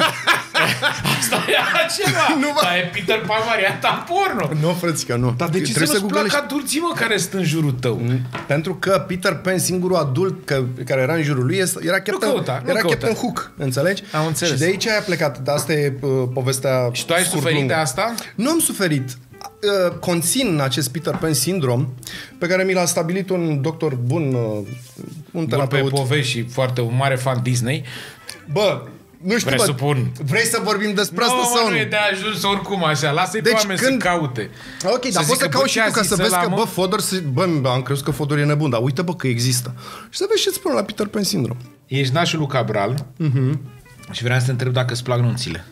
Asta e altceva. Nu, bă. Dar e Peter Pan varianta porno. Nu, frățica, nu. Dar de ce să Trebuie nu-ți plac googlești. adulții, mă, care sunt în jurul tău? Pentru că Peter Pan, singurul adult că, care era în jurul lui, este- era Captain, căuta, nu era căuta. Captain Hook, înțelegi? Am înțeles. Și de aici a plecat. Dar asta e uh, povestea Și tu ai scurt suferit lungă. de asta? Nu am suferit. Uh, conțin acest Peter Pan Syndrome pe care mi l-a stabilit un doctor bun, uh, un Bun pe terapeut. povești și foarte un mare fan Disney. Bă, nu știu, Presupun. bă, vrei să vorbim despre Nu, asta mă, sau nu nu? e de ajuns oricum așa. Lasă-i pe Deci oameni când- să caute. Ok, dar poți să zică, bă, cauți și ce a tu ca zis să vezi ăla, că, mă? bă, Fodor, se- bă, am crezut că Fodor e nebun, dar uite, bă, că există. Și să vezi ce îți spune la Peter Pan Syndrome. Ești nașul lui Cabral uh-huh. și vreau să te întreb dacă îți plac nunțile.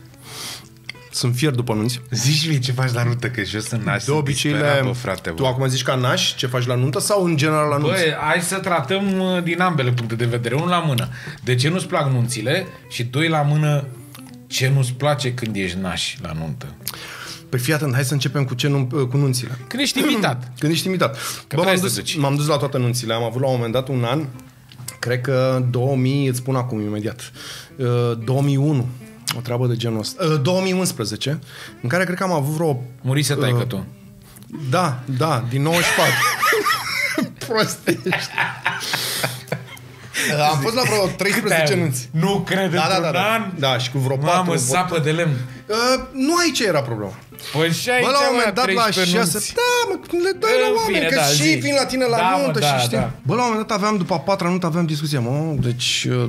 Sunt fier după nunți. Zici mie ce faci la nuntă, că eu sunt naș. De obicei, le... bă, frate, bă. tu acum zici ca naș, ce faci la nuntă sau în general la nunți? Băi, hai să tratăm uh, din ambele puncte de vedere. Unul la mână. De ce nu-ți plac nunțile? Și doi la mână, ce nu-ți place când ești naș la nuntă? Păi fii atent, hai să începem cu, ce nu, cu nunțile. Când ești invitat. Când ești invitat. Bă, trebuie m-am să dus, te duci. m-am dus la toate nunțile. Am avut la un moment dat un an, cred că două mii, îți spun acum imediat, uh, două mii unu, o treabă de genul ăsta. Uh, două mii unsprezece, în care cred că am avut vreo... Murise taică Uh, tu. Da, da, din nouăzeci și patru. Prostești. Uh, am fost la vreo treisprezece nunți. Nu cred Da, da, într-un da, da. an. Da, și cu vreo Mamă, patru... sapă de lemn. Uh, nu aici era problema. Păi și aici, Bă, la un moment dat, la treisprezece șase... nunți. Da, mă, le dai la În oameni, fine, că da, și zi. vin la tine la Da, mă, nuntă da, și știi. da. Bă, la un moment dat aveam, după a patra nuntă, aveam discuția. Mă, deci... Uh,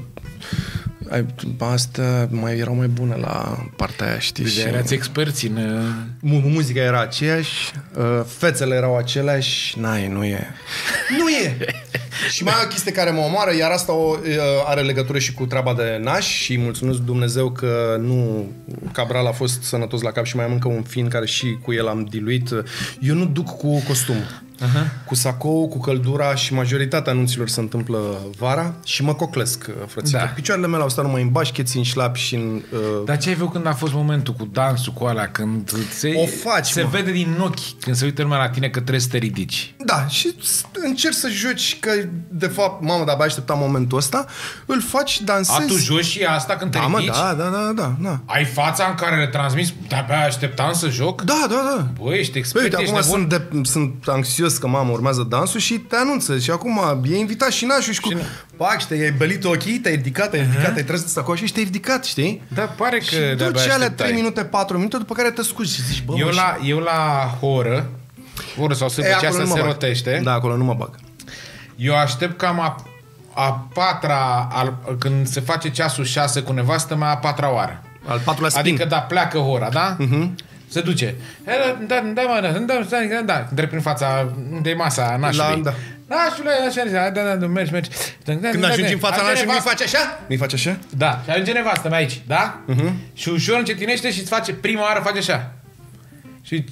ai, astea mai erau mai bune la partea aia, știi? Deci Și erați experți în... uh, mu- muzica era aceeași, uh, fețele erau aceleași, n-ai, nu e. Nu e! Și mai e o chestie care mă omoară, iar asta o, uh, are legătură și cu treaba de naș și mulțumesc Dumnezeu că nu Cabral a fost sănătos la cap și mai am încă un fin care și cu el am diluit. Eu nu duc cu costumul. Uh-huh. Cu sacou, cu căldura și majoritatea anunților se întâmplă vara și mă coclesc, frățică. Da. Picioarele mele au stat numai în bașcheți, în șlapi și în... Uh... Dar ce ai văzut când a fost momentul cu dansul, cu alea, când se, O faci, se mă. vede din ochi, când se uită lumea la tine că trebuie să te ridici. Da, și s- încerci să joci că, de fapt, mamă, de-abia așteptam momentul ăsta, îl faci, dansezi. A, tu joci și asta când te Da, mă, ridici? da, da, da, da, da. Ai fața în care le transmiți, de-abia așteptam să joc? Da, da, da. Băi, ești Păi, expert, uite, ești acum nebun. sunt, de, sunt anxios că, mamă, urmează dansul și te anunță. Și acum e invitat și nașul și cu... Și- Pac, și te-ai belit ochii, te-ai ridicat, te-ai ridicat, te-ai tras de sacoșă și te-ai ridicat, știi? Da, pare că Și de-abia duci alea așteptai. trei minute, patru minute, după care te scuzi și zici, bă, Eu mă, la, eu la horă, horă sau să și- ce acolo asta nu mă se bag. rotește, Da, acolo nu mă bag. eu aștept cam a, a patra, al, când se face ceasul șase cu nevastă mea, a patra oară. Al patrulea spin. Adică, da, pleacă hora, da? Uh-huh. Se duce. Da, da, da, da, da, da, da, drept prin fața de masa nașului. La- da. Nașule, așa, da, da, da, mergi, mergi. Când ajungi în fața nașului, mi-i faci așa? Mi-i faci așa? Da, și ajunge nevastă mea aici, da? Uh-huh. Și ușor încetinește și îți face, prima oară face așa. Și,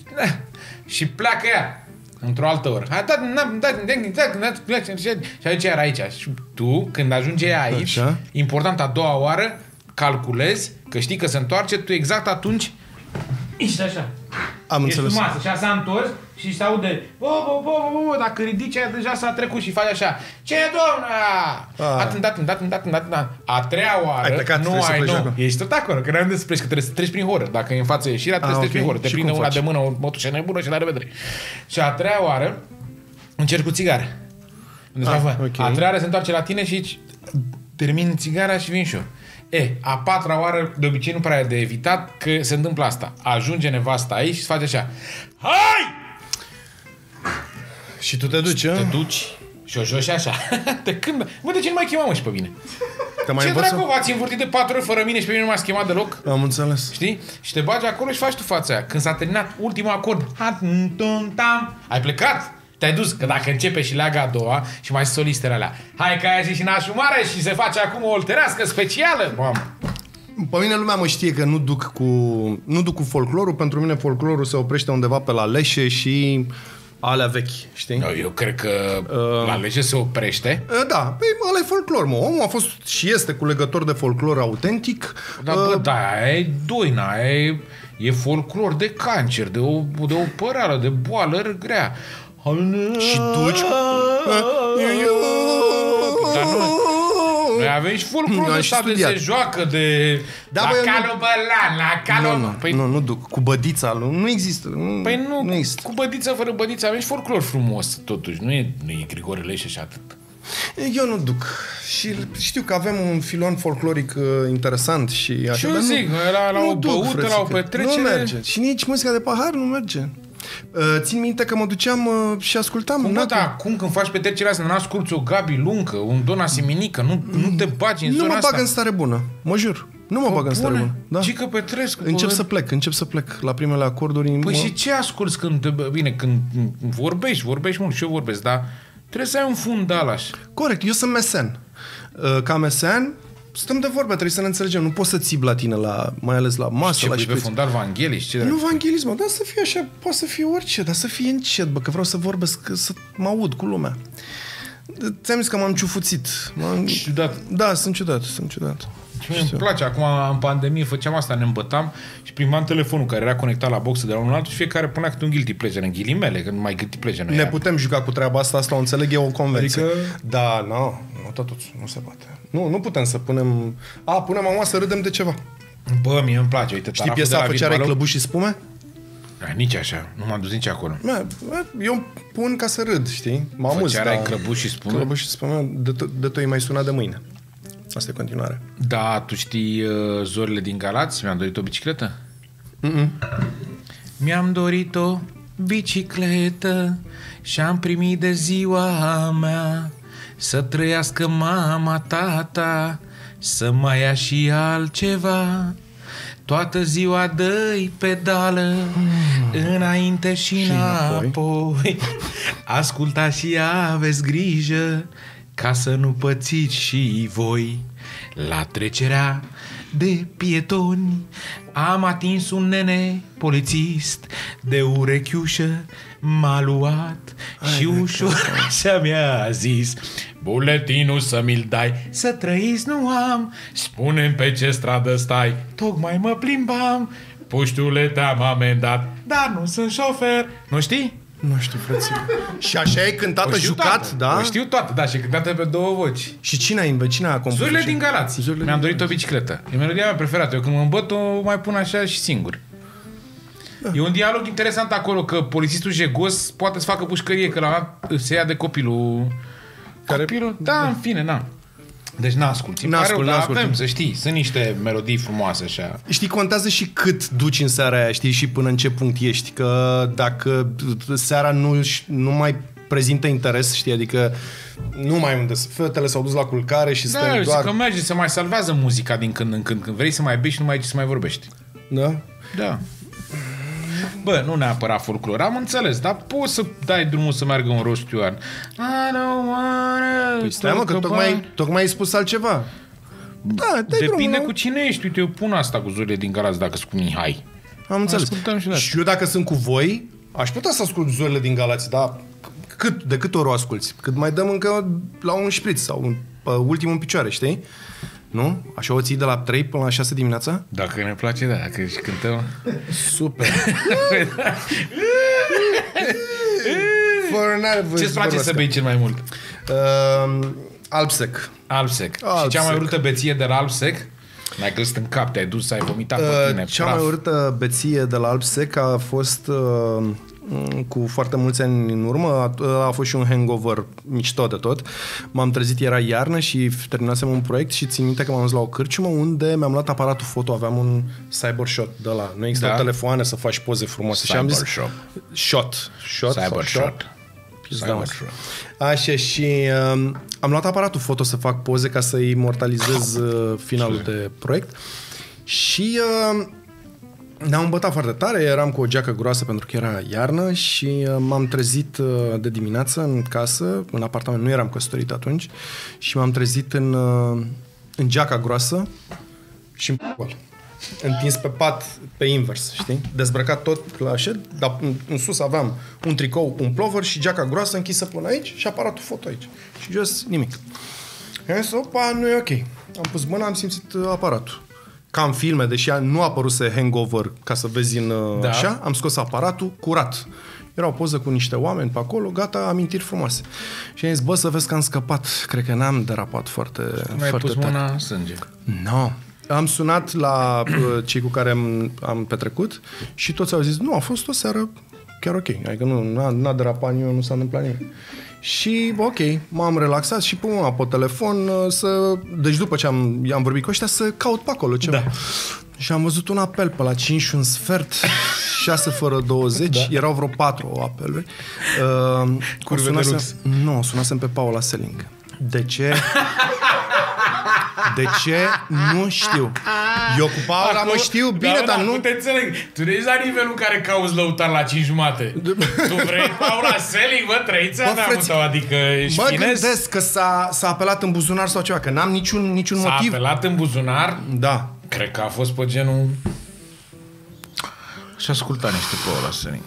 și pleacă ea într-o altă oră. Ha, da, da, da, da, da, da, și aici era aici. Și tu, când ajunge ea aici, Așa. important a doua oară, calculezi, că știi că se întoarce, tu exact atunci ești așa. Am Ești înțeles. în masă și așa s-a întors și se aude bă, bă, bă, bă, bă, dacă ridici aia deja s-a trecut și faci așa. Ce doamna? Ah. Atât, atât, atât, atât, atât. A treia oară, Ai plecat, nu trebuie să ai, pleci nu. acolo. Ești tot acolo, că n-am de să pleci, că trebuie să treci prin horă. Dacă e în față ieșirea, trebuie Ah, să treci ok. prin horă. Te Și prinde cum una faci? de mână, o mătușă nebună și la revedere. Și a treia oară încerci cu țigară. Ah, Ah, ok. A treia oară se întoarce la tine și zici, termin țigara și vin și eu. E, a patra oară, de obicei nu prea e de evitat, că se întâmplă asta. Ajunge nevasta aici și se face așa. Hai! Și tu te duci, Te a? duci și o joci așa. Te când... Mă, de ce nu mai chemam, mă, și pe mine? Te mai Ce învăță? dracu, v-ați învârtit de patru ori fără mine și pe mine nu m-a schemat deloc? Am înțeles. Știi? Și te bagi acolo și faci tu fața aia. Când s-a terminat ultimul acord, ai plecat. Te-ai dus, că dacă începe și leaga a doua și mai solistele alea, hai că ai zis și nașul mare și se face acum o olterească specială. Mamă. Pe mine lumea mă știe că nu duc cu, nu duc cu folclorul. Pentru mine folclorul se oprește undeva pe la Leșe și alea vechi, știi? No, eu cred că uh, la Leșe se oprește. Uh, da, păi ăla e folclor, mă. Omul a fost și este culegător de folclor autentic. Da, uh, bă, da, aia e doina, aia e, e folclor de cancer, de o, de o părală, de boală grea. Și duci cu... Dar nu... Noi avem și folclorul ăsta de se joacă de... Da, la bă, calobălan, la calobălan. Nu, nu, păi, nu, nu duc. Cu bădița, nu, nu există. Nu, păi nu, nu există. cu bădiță, fără bădiță, avem și folclor frumos, totuși. Nu e, nu e Grigore Leșe și atât. Eu nu duc. Și știu că avem un filon folcloric uh, interesant și așa. Și eu zic, nu, la, la o duc, băută, la o petrecere... Nu merge. Și nici muzica de pahar nu merge. Uh, țin minte că mă duceam uh, și ascultam. Cum, bă, da, acum când faci petrecerea asta, n-asculți o Gabi Luncă, un Dona Siminică, nu, nu te bagi în nu zona mă asta. bag în stare bună, mă jur. Nu mă bag în stare bună. Da. Cică Petrescu. Încep bă. să plec, încep să plec la primele acorduri. Păi mă... și ce asculți când, bine, când vorbești, vorbești mult și eu vorbesc, dar trebuie să ai un fundal așa. Corect, eu sunt mesen. Uh, ca mesen, stăm de vorbe, trebuie să ne înțelegem. Nu poți să ții la tine, la, mai ales la masă. Ce la pui pe fundal Vangelis? Ce nu Vangelis, mă, dar să fie așa, poate să fie orice, dar să fie încet, bă, că vreau să vorbesc, să mă aud cu lumea. Ți-am zis că m-am ciufuțit. M-am... Ciudat. Da, sunt ciudat, sunt ciudat. Și mie îmi place, acum în pandemie făceam asta, ne îmbătam și primeam telefonul care era conectat la boxă de la unul altul și fiecare punea câte un guilty pleasure, în ghilimele, că nu mai guilty pleasure. Ne putem juca cu treaba asta, asta o înțeleg, e o convenție. Adică... Da, nu, nu, totuși, nu se poate. Nu, nu putem să punem... A, punem acum să râdem de ceva. Bă, mie îmi place, uite, știi piesa Făceare Clăbuși și Spume? Da, nici așa, nu m-am dus nici acolo. Bă, eu pun ca să râd, știi? Mă amuz, Făcearea dar... Clăbuși și Spume? Clăbuși și Spume, de, de tot mai suna de mâine. Asta e continuare. Da, tu știi uh, Zorile din Galați? Mi-am dorit o bicicletă? Mm-mm. Mi-am dorit o bicicletă și-am primit de ziua mea să trăiască mama, tata, să mai ia și altceva. Toată ziua dă-i pedală mm. înainte și, și înapoi. înapoi. Asculta și aveți grijă ca să nu pățiți și voi. La trecerea de pietoni am atins un nene polițist, de urechiușă m-a luat. Ai, și ușor așa mi-a zis: buletinul să mi-l dai, să trăiți nu am, spune-mi pe ce stradă stai. Tocmai mă plimbam, puștule te-am amendat, dar nu sunt șofer. Nu știi? Nu știu, frățile. Și așa e cântată, jucat, toată. da? O știu toată, da, și cântată pe două voci. Și cine a, cine a compus? Zorile din Galați. Zorile Mi-am dorit o bicicletă. E melodia mea preferată. Eu când mă îmbăt o mai pun așa și singur. Da. E un dialog interesant acolo, că polițistul jegos poate să facă pușcărie, că la se ia de copilul... Care... Copilul? Da, da, în fine, na. Deci n-asculti. N-ascult, dar avem, să știi, sunt niște melodii frumoase așa. Știi, contează și cât duci în seara aia, știi, și până în ce punct ești. Că dacă seara nu, nu mai prezintă interes, știi, adică nu mai unde. Fetele s-au dus la culcare și da, stăm doar... Da, că merge, se mai salvează muzica din când în când. Când vrei să mai bești, nu mai ai ce să mai vorbești. Da? Da. Bă, nu neapărat folclor, am înțeles, dar poți să dai drumul să meargă un Rostioan. I don't wanna... Păi stai, mă, că tocmai, tocmai ai spus altceva. Da, dai depinde drumul, cu cine ești. Uite, eu pun asta cu Zorile din Galați dacă sunt cu Mihai. Am înțeles. Și, și eu dacă sunt cu voi, aș putea să ascult Zorile din Galați, dar cât, de câte ori o asculți? Cât mai dăm încă la un șpriț sau un, pe ultimul în picioare, știi? Nu? Așa o ții de la trei până la șase dimineața? Dacă ne place, da, dacă și cântăm. Super. Ce-ți place să bei cel mai mult? Uh, Alpsec. Alpsec. Și cea mai urâtă beție de la Alpsec? N-ai găsit în cap, te-ai dus, ai vomitat pe tine. Uh, cea mai urâtă beție de la Alpsec a fost... Uh, cu foarte mulți ani în urmă, a, a fost și un hangover mișto de tot. M-am trezit, era iarnă și terminasem un proiect și țin minte că m-am dus la o cârciumă unde mi-am luat aparatul foto, aveam un cybershot de ăla. Nu există da. telefoane să faci poze frumoase. Cyber și am zis, shot. Shot. Shot. Cyber shot. shot. îți dau Așa, și uh, am luat aparatul foto să fac poze ca să imortalizez uh, finalul de proiect și uh, ne-am îmbătat foarte tare, eram cu o geacă groasă pentru că era iarnă și uh, m-am trezit uh, de dimineață în casă, în apartament, nu eram căsătorit atunci, și m-am trezit în, uh, în geaca groasă și în p***ul. Întins pe pat, pe invers, știi? Dezbrăcat tot la șed, dar în, în sus aveam un tricou, un plover și geaca groasă închisă până aici și aparatul foto aici. Și jos nimic. I-am zis, opa, nu e ok. Am pus mâna, am simțit aparatul. Ca în filme, deși nu a apăruse Hangover ca să vezi în da. Așa, am scos aparatul curat. Era o poză cu niște oameni pe acolo, gata, amintiri frumoase. Și am zis, bă, să vezi că am scăpat. Cred că n-am derapat foarte, mai foarte pus mâna în sânge. Nu. No. Am sunat la uh, cei cu care am, am petrecut și toți au zis, nu, a fost o seară chiar ok. Adică nu, n-a, n-a derapat nimeni, nu s-a întâmplat nimic. Și, ok, m-am relaxat și pun mâna pe telefon să... Deci după ce am, am vorbit cu ăștia, să caut pe acolo ceva. Da. Și am văzut un apel pe la cinci și un sfert, șase fără douăzeci, da. Erau vreo patru apeluri. Uh, Curve de lux. Nu, sunasem pe Paula Selling. De ce? De ce? Nu știu. Eu cu Paula acolo, mă știu bine, da, dar da, nu... Te înțeleg. Tu ești la nivelul în care cauți lăutar la cinci jumate. Tu vrei Paula Selling, bă, trăița neamul, adică ești mă finez? gândesc că s-a, s-a apelat în buzunar sau ceva, că n-am niciun, niciun s-a motiv. S-a apelat în buzunar? Da. Cred că a fost pe genul... Și asculta niște Paula Selling.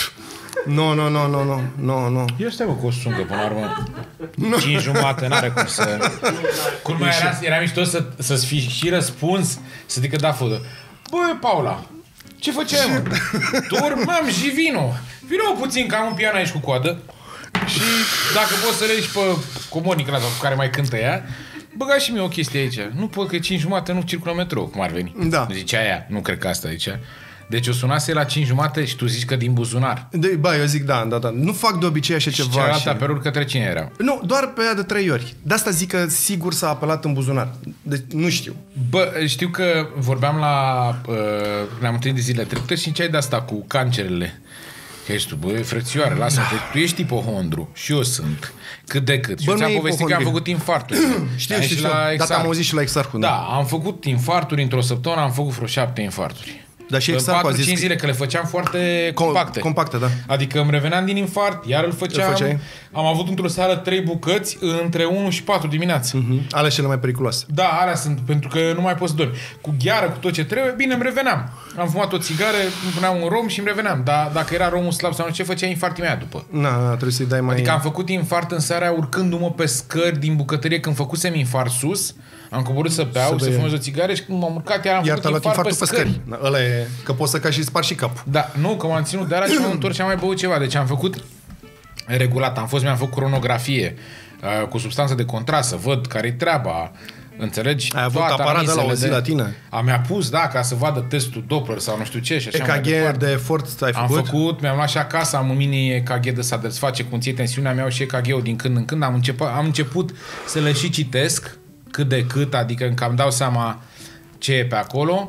Nu, nu, nu, nu, nu, nu, nu. Eu stai, bă, cu o sungă, până la urmă. Cinci jumate, n-are cum să... Cum mai era, era mișto să, să-ți fi și răspuns, să zică, da, fădă. Băi, Paula, ce făceai, mă? Tu urmăm și vino. Vino puțin, că am un pian aici cu coadă. Și dacă poți să legi pe Comonica sau cu care mai cântă ea, băga și mie o chestie aici. Nu pot, că cinci jumate nu circulă metrou, cum ar veni. Da. Zicea ea, nu cred că asta zicea. Deci o sunase la cinci jumate și tu zici că din buzunar. De, ba, eu zic da, da, da. Nu fac de obicei așa ceva. Și cealaltă apeluri către cine era? Nu, doar pe ea de trei ori. De asta zic că sigur s-a apelat în buzunar. Deci nu știu. Bă, știu că vorbeam la... Uh, ne-am întâlnit de zilele trecute și ce ai de asta cu cancerele? Că ești tu, bă, frățioare, lasă-mă, tu ești ipohondru și eu sunt. Cât de cât. Bă, și ți-am povestit că am făcut infarturi. știu, știu, știu. Da, am auzit și la Exarhu. Da, am făcut infarturi într-o săptămână, am făcut vreo șapte infarturi. Dar și Exarhu a zis cinci zile, că le făceam foarte compacte. Compacte, da. Adică îmi reveneam din infart, iar îl făceam. Îl am avut într-o seară trei bucăți între unu și patru dimineața. Uh-huh. Alea cele mai periculoase. Da, alea sunt, pentru că nu mai poți să dormi. Cu gheară, cu tot ce trebuie, bine, îmi reveneam. Am fumat o țigară, îmi puneam un rom și îmi reveneam. Dar dacă era romul slab sau nu ce, făcea infart imediat după. Na, na, trebuie să-i dai mai... Adică am făcut infart în seara urcându-mă pe scări din bucătărie când făcusem infart sus. Am coborât să beau, să, să fumez o țigară și când m-am urcat, iar am iar făcut infart pe scări. Pe scări. Ăla e, că poți să cași și spar și capul. Da, nu, că m-am ținut de alea și m-am întors și am mai băut ceva. Deci am făcut regulat, am fost, mi-am făcut cronografie uh, cu substanță de contrast, să văd care-i treaba. Înțelegi? Ai avut aparat de la o zi la tine? Am mi-a pus, da, ca să vadă testul Doppler sau nu știu ce și așa. E K G de efort ai făcut? Am făcut, mi-am luat și acasă, am un mini E K G de să desface cum ție tensiunea, mi-au și E K G-ul din când în când. Am început, am început să le și citesc cât de cât, adică încă îmi dau seama ce e pe acolo.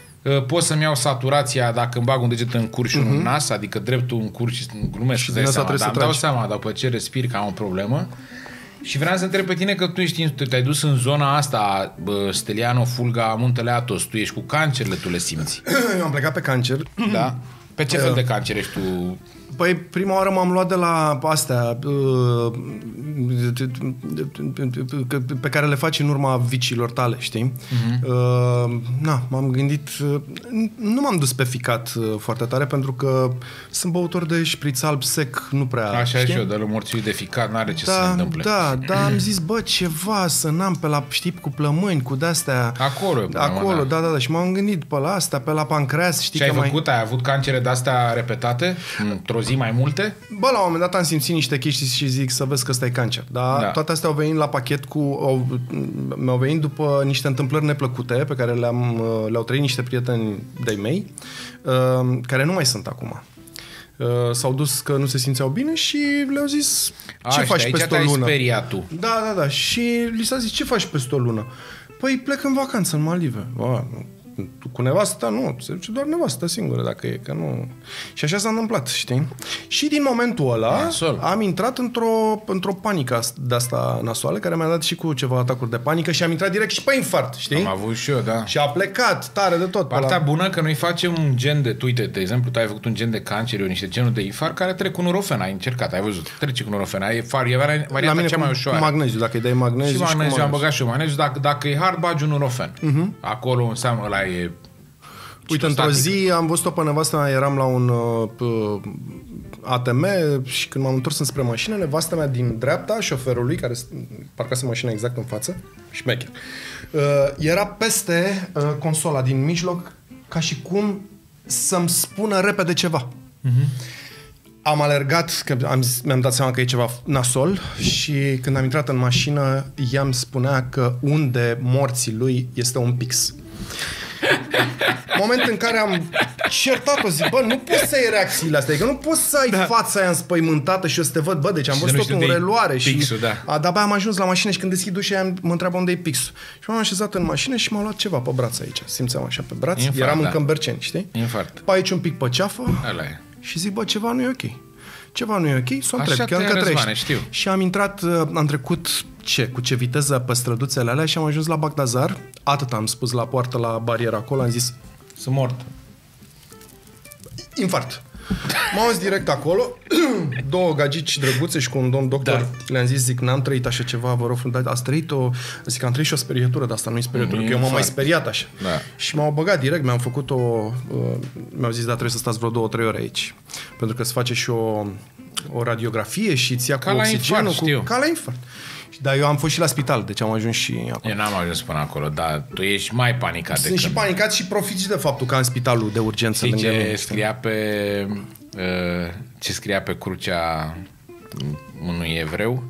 Pot să-mi iau saturația dacă îmi bag un deget în cur și uh-huh. un nas, adică dreptul în cur și glumesc și dai seama, dar îmi dau seama după ce respir că am o problemă. Și vreau să întreb pe tine că tu ești, tu te-ai dus în zona asta, bă, Steliano, Fulga, Muntele Athos, tu ești cu cancerele, tu le simți. Eu am plecat pe cancer. Da? Pe ce fel de cancer ești tu? Păi prima oară m-am luat de la astea pe care le faci în urma vicilor tale, știi? Uh-huh. Na, m-am gândit, nu m-am dus pe ficat foarte tare pentru că sunt băutor de șpriț alb sec, nu prea. Așa e și eu, de morții de ficat, n-are ce da, să se întâmple. Da, da, am zis, bă, ceva să n-am pe la, știi, cu plămâni, cu de-astea. Acolo, acolo, da, da, da, și m-am gândit pe la asta, pe la pancreas, știi. Și ai că făcut, mai... ai avut cancere de-astea repetate? Într-o zi mai multe? Bă, la un moment dat am simțit niște chestii și zic să vezi că ăsta e cancer. Dar da. Toate astea au venit la pachet cu... Au, mi-au venit după niște întâmplări neplăcute pe care le-am, le-au trăit niște prieteni de-ai mei, care nu mai sunt acum. S-au dus că nu se simțeau bine și le-au zis ce A, faci peste o lună? Speriat tu. Da, da, da. Și li s-a zis ce faci peste o lună? Păi plec în vacanță în Maldive. Bă, cu nevasta, nu, se duce doar nevasta singură, dacă e, că nu... Și așa s-a întâmplat, știi? Și din momentul ăla Nasol. am intrat într-o, într-o panică de asta nasoală, care mi-a dat și cu ceva atacuri de panică și am intrat direct și pe infart, știi? Am avut și eu, da. Și a plecat tare de tot. Partea la... bună că noi facem un gen de, uite, de exemplu, tu ai făcut un gen de cancer, eu niște genuri de infart care trec cu nurofen, ai încercat, ai văzut, trece cu nurofen, e varianta cea mai ușoară. Magneziu, dacă îi dai magneziu și magneziu, și am băgat și eu magneziu, dacă, dacă e hard, bagi un nurofen. Uh-huh. Acolo înseamnă, ăla e... Uite, într-o zi am văzut-o pe nevastă mea, eram la un uh, A T M și când m-am întors înspre mașină, nevastă mea din dreapta, șoferului, care parcase mașina exact în față, șmecher, uh, era peste uh, consola din mijloc, ca și cum să-mi spună repede ceva. Uh-huh. Am alergat, că am zis, mi-am dat seama că e ceva nasol și când am intrat în mașină, ea îmi spunea că unde morții lui este un pix. Moment în care am certat-o, zic, bă, nu poți să ai reacțiile astea, că nu poți să ai da. fața aia înspăimântată și eu să te văd, bă, deci am văzut tot în reluare pixul, și da. a, de-abia am ajuns la mașină și când deschid ușa aia mă întreabă unde e pixul. Și m-am așezat în mașină și m-a luat ceva pe braț aici, simțeam așa pe braț, Infart, eram da. încă în Berceni, știi? Infart. Pe aici un pic pe ceafă Ala-i. și zic, bă, ceva nu e ok. Ceva nu e ok, s-o întreb, chiar că Răzvane, știu. Și am intrat, am trecut ce, cu ce viteză pe străduțele alea și am ajuns la Bagdazar. Atât am spus la poartă, la barieră acolo, am zis, sunt mort. Infart. M-am dus direct acolo, două gagici drăguțe și cu un domn doctor, da. Le-am zis, zic, n-am trăit așa ceva, vă rog, dar ați trăit o... Zic, am trăit și o sperietură, dar asta nu e sperietură, că eu m-am mai speriat așa. Da. Și m-au băgat direct, mi-am făcut o... Uh, mi-au zis, da, trebuie să stați vreo două, trei ore aici. Pentru că se face și o, o radiografie și îți ia cu oxigenul. Cu... Ca la infart. Dar eu am fost și la spital, deci am ajuns și acolo. Eu n-am ajuns până acolo, dar tu ești mai panicat. Sunt și panicat și profit și de faptul că am spitalul de urgență lângă mine. Ce scria pe, uh, ce scria pe crucea unui evreu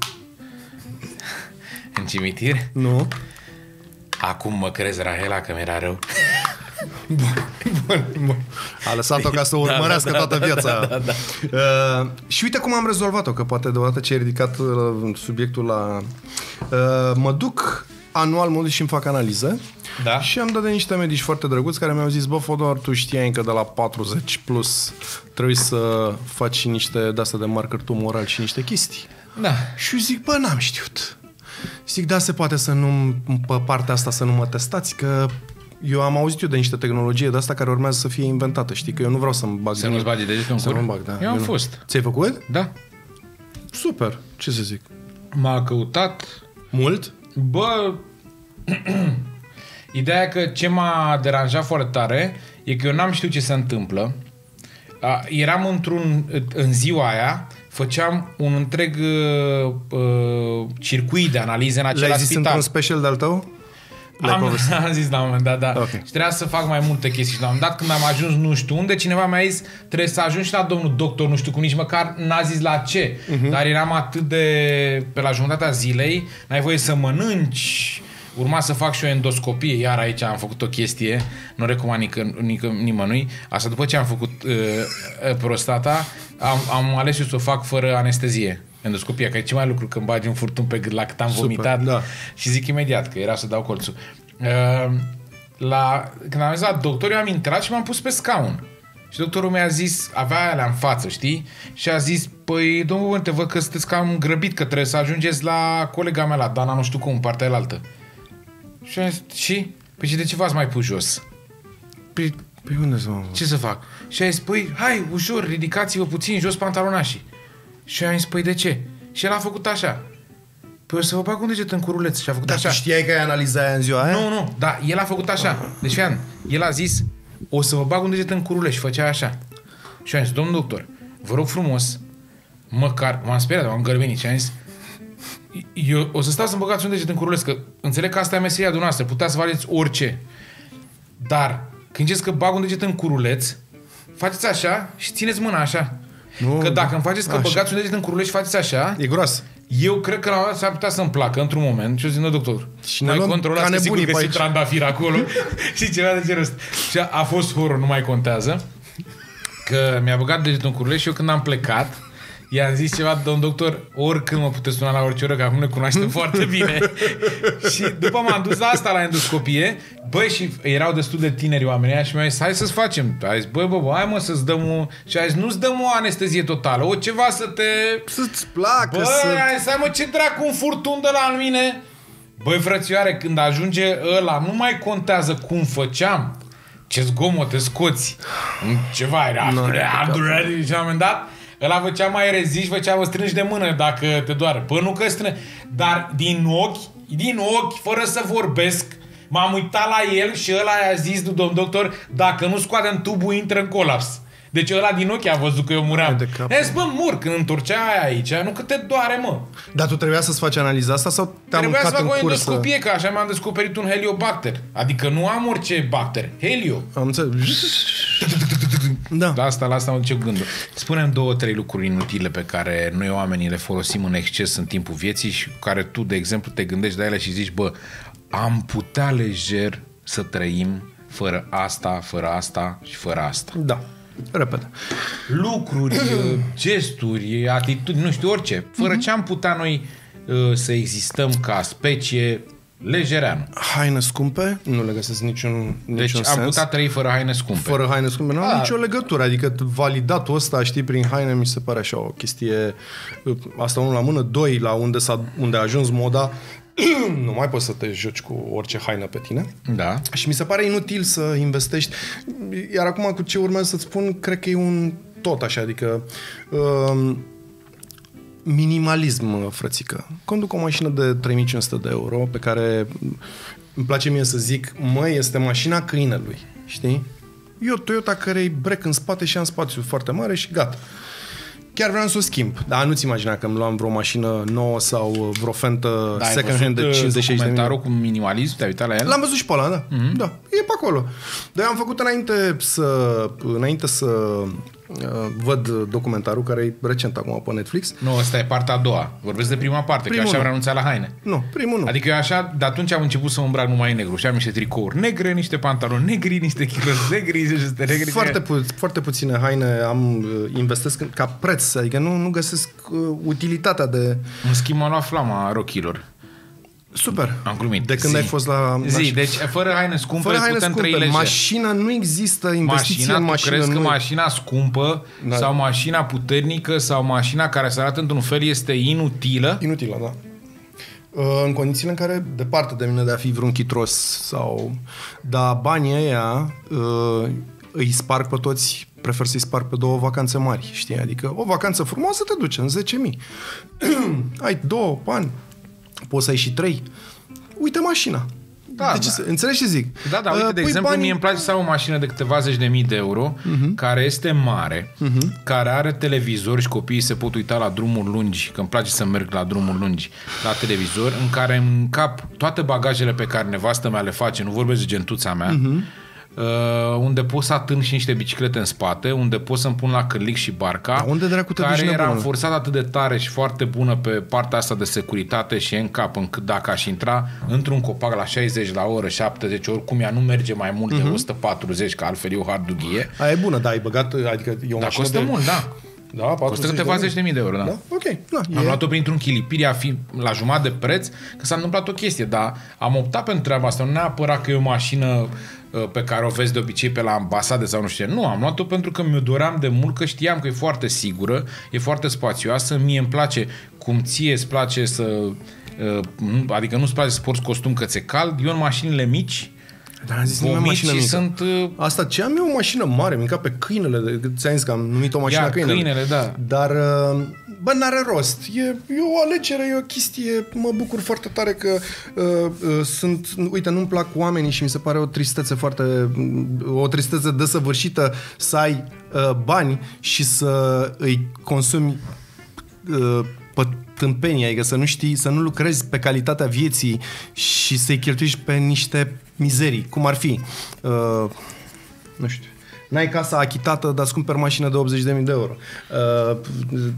în cimitir? Nu. Acum mă crezi, Rahela, că mi-era rău. Bun, bun, bun. A lăsat-o ca să o urmărească da, da, toată viața. Da, da, da, da. Uh, și uite cum am rezolvat-o, că poate deodată ce ai ridicat uh, subiectul la... Uh, mă duc anual, mă duc și îmi fac analiză. Da. Și am dat de niște medici foarte drăguți care mi-au zis, bă, Fodor, tu știai încă de la patruzeci plus trebuie să faci și niște de-astea de marker tumoral și niște chestii. Da. Și eu zic, bă, n-am știut. Zic, da, se poate să nu, pe partea asta să nu mă testați, că eu am auzit eu de niște tehnologie de asta care urmează să fie inventată, știi? Că eu nu vreau să-mi bag... Să nu-ți bagi degetul în cur? Să nu bag, da. Eu am eu fost. Nu. Ți-ai făcut? Da. Super. Ce să zic? M-a căutat... Mult? Bă... Ideea e că ce m-a deranjat foarte tare e că eu n-am știut ce se întâmplă. Eram într-un... În ziua aia făceam un întreg uh, circuit de analize în același spital. Le-ai zis într-un special de-al tău? Am, am zis la un moment dat, da. Okay. Și trebuia să fac mai multe chestii. Și la un moment dat, când am ajuns nu știu unde, cineva mi-a zis, trebuie să ajungi și la domnul doctor, nu știu cum, nici măcar n-a zis la ce. Uh-huh. Dar eram atât de... Pe la jumătatea zilei, n-ai voie să mănânci. Urma să fac și o endoscopie, iar aici am făcut o chestie, nu recomand nică, nică, nimănui. Asta după ce am făcut uh, prostata, am, am ales eu să o fac fără anestezie. Endoscopia, că e ce mai lucru când bagi un furtun pe gât la cât am Super, vomitat da. Și zic imediat că era să dau colțul. Uh, la, când am zis la doctor, eu am intrat și m-am pus pe scaun. Și doctorul mi-a zis, avea alea în față, știi? Și a zis, păi, domnul, te văd că sunteți cam grăbit, că trebuie să ajungeți la colega mea, la Dana, nu știu cum, partea elaltă. Și am zis, și? Păi și de ce v-ați mai pus jos? Păi, păi unde să mă... Ce să fac? Și a zis, păi, hai, ușor, ridicați-vă puțin jos pantalonașii. Și am zis, păi de ce? Și el a făcut așa. Păi o să vă bag un deget în curuleț. Și a făcut Dar așa. tu știai că ai analiza aia în ziua aia? Nu, nu, da, el a făcut așa. Deci, fian, el a zis, o să vă bag un deget în curuleț și făcea așa. Și am zis, domnul doctor, vă rog frumos, măcar, m-am speriat, m-am gărbenit și am zis, eu o să stați să-mi băgați un deget în curuleț, că înțeleg că asta e meseria dumneavoastră, puteți să faceți orice. Dar, când ziceți că bag un deget în curuleț, faceți așa și țineți mâna așa. Nu, că dacă îmi faceți că așa. Băgați un deget în curuleț și faceți așa, e groasă. Eu cred că la un moment s-ar putea să-mi placă într-un moment și eu zic, nu, doctor, și mai controlați că sigur găsit trandafir acolo și ceva de genul ăsta. Și a, a fost horror, nu mai contează. Că mi-a băgat degetul în curuleț și eu când am plecat, I-am zis ceva, domn doctor, oricând mă puteți suna la orice oră, că acum ne cunoaștem foarte bine. Și după m-am dus la asta, la endoscopie, băi, și erau destul de tineri oamenii aia și mi-au zis, hai să-ți facem. A zis, băi, bă, bă, hai mă să-ți dăm o... Și a zis, nu-ți dăm o anestezie totală, o ceva să te... Să-ți placă, băi, să... hai să ai, mă, ce dracu, un furtun de la mine. Băi, frățioare, când ajunge ăla, nu mai contează cum făceam, ce zgomote scoți, ceva era, no, și la un moment dat, ăla făcea mai reziști, făcea o strângi de mână dacă te doare. Păi nu că strângi, dar din ochi, din ochi, fără să vorbesc, m-am uitat la el și ăla i-a zis, domn doctor, dacă nu scoatem tubul, intră în colaps. Deci ăla din ochi a văzut că eu muream. E zis, bă, mur, când întorcea aia aici, nu că te doare, mă. Dar tu trebuia să-ți faci analiza asta sau te-am trebuia mâncat să fac în o cursă? endoscopie, că așa mi-am descoperit un heliobacter. Adică nu am orice bacter, helio. Am înțeles. Da. La asta, la asta mă duce gândul. Spune-mi două, trei lucruri inutile pe care noi oamenii le folosim în exces în timpul vieții și cu care tu, de exemplu, te gândești de ele și zici, bă, am putea lejer să trăim fără asta, fără asta și fără asta. Da. Repede. Lucruri, gesturi, atitudini, nu știu, orice. Fără mm-hmm. ce am putea noi uh, să existăm ca specie lejereană. Haine scumpe? Nu le găsesc niciun, niciun deci sens. am putea trăi fără haine scumpe. Fără haine scumpe? Nu am nicio legătură. Adică validatul ăsta, știi, prin haine mi se pare așa o chestie... Asta unul la mână. Doi, la unde, s-a, unde a ajuns moda, nu mai poți să te joci cu orice haină pe tine. Da. Și mi se pare inutil să investești. Iar acum cu ce urmează să-ți spun, cred că e un tot așa, adică uh, minimalism, frățică. Conduc o mașină de trei mii cinci sute de euro pe care îmi place mie să zic, măi, este mașina câinelui, știi? E o Toyota cărei brec în spate și am spațiu foarte mare și gata. Chiar vreau să o schimb. Dar nu-ți imagina că îmi luam vreo mașină nouă sau vreo Fentă da, second hand de cincizeci de mii. Cu minimalism, te-ai uitat la el? L-am văzut și pe ăla, da. Mm-hmm. Da, e pe acolo. Dar eu am făcut înainte să, înainte să uh, văd documentarul, care e recent acum pe Netflix. Nu, asta e partea a doua. Vorbesc de prima parte, primul că eu așa vreau renunța la haine. Nu, primul nu. Adică eu așa, de atunci am început să mă îmbrac numai în negru. Și am niște tricouri negre, niște pantaloni negri, niște chiloți negri, niște negri. Foarte, pu- foarte puține haine am investesc ca preț, adică nu, nu găsesc uh, utilitatea de... În schimb am luat flama rochilor. Super. Am glumit. De când zi. ai fost la... Zi, deci fără haine scumpe fără haine putem scumpe. trăi lejer. Mașina nu există, investiție mașina, în mașină. Tu crezi nu... că mașina scumpă da. sau mașina puternică sau mașina care se arată într-un fel este inutilă? Inutilă, da. În condițiile în care, departe de mine de a fi vreun chitros sau... Dar banii ăia îi sparg pe toți, prefer să-i sparg pe două vacanțe mari, știi? Adică o vacanță frumoasă te duce în zece mii. Ai două bani, poți să ai și trei. Uite mașina. Da, deci, da. Înțelegi ce zic? Da, da, uite, de Pui exemplu, banii... mie îmi place să am o mașină de câteva zeci de mii de euro, uh-huh. care este mare, uh-huh. care are televizor și copiii se pot uita la drumuri lungi, că îmi place să merg la drumuri lungi, la televizor, în care îmi încap toate bagajele pe care nevastă mea le face, nu vorbesc de gentuța mea, uh-huh. Uh, unde pot să atârn și niște biciclete în spate, unde pot să-mi pun la cârlic și barca, da, unde dracu te care duci era nebună? înforțată atât de tare și foarte bună pe partea asta de securitate și în cap, încât dacă aș intra într-un copac la șaizeci la oră, șaptezeci, oricum ea nu merge mai mult uh-huh. de o sută patruzeci, că altfel eu hardughie. Aia e bună, da, ai băgat, adică e o da, mașină costă de... mult, da. Da, costă câteva zeci de mii de euro, da. Da? Ok. Da, am e... luat-o printr-un chilipiri, a fi la jumătate de preț, că s-a întâmplat o chestie, dar am optat pentru treaba asta, nu neapărat că e o mașină pe care o vezi de obicei pe la ambasade sau nu știu ce. Nu, am luat-o pentru că mi-o doream de mult, că știam că e foarte sigură, e foarte spațioasă, mie îmi place cum ție îți place să... Adică nu-ți place să porți costum că ți-e cald, eu în mașinile mici dar am zis, nu am mașină mică. Sunt, uh... Asta ce am eu o mașină mare, mica pe câinele, ți-am zis că am numit o mașină Ia, câinele. câinele, da. Dar, bă, n-are rost. E, e o alegere, e o chestie, mă bucur foarte tare că uh, uh, sunt, uite, nu-mi plac oamenii și mi se pare o tristețe foarte, o tristețe desăvârșită să ai uh, bani și să îi consumi uh, pe tâmpenie, adică să nu știi, să nu lucrezi pe calitatea vieții și să-i cheltuiești pe niște mizerii, cum ar fi, uh, nu știu, n-ai casa achitată, dar îți cumperi mașină de optzeci de mii de euro. Uh,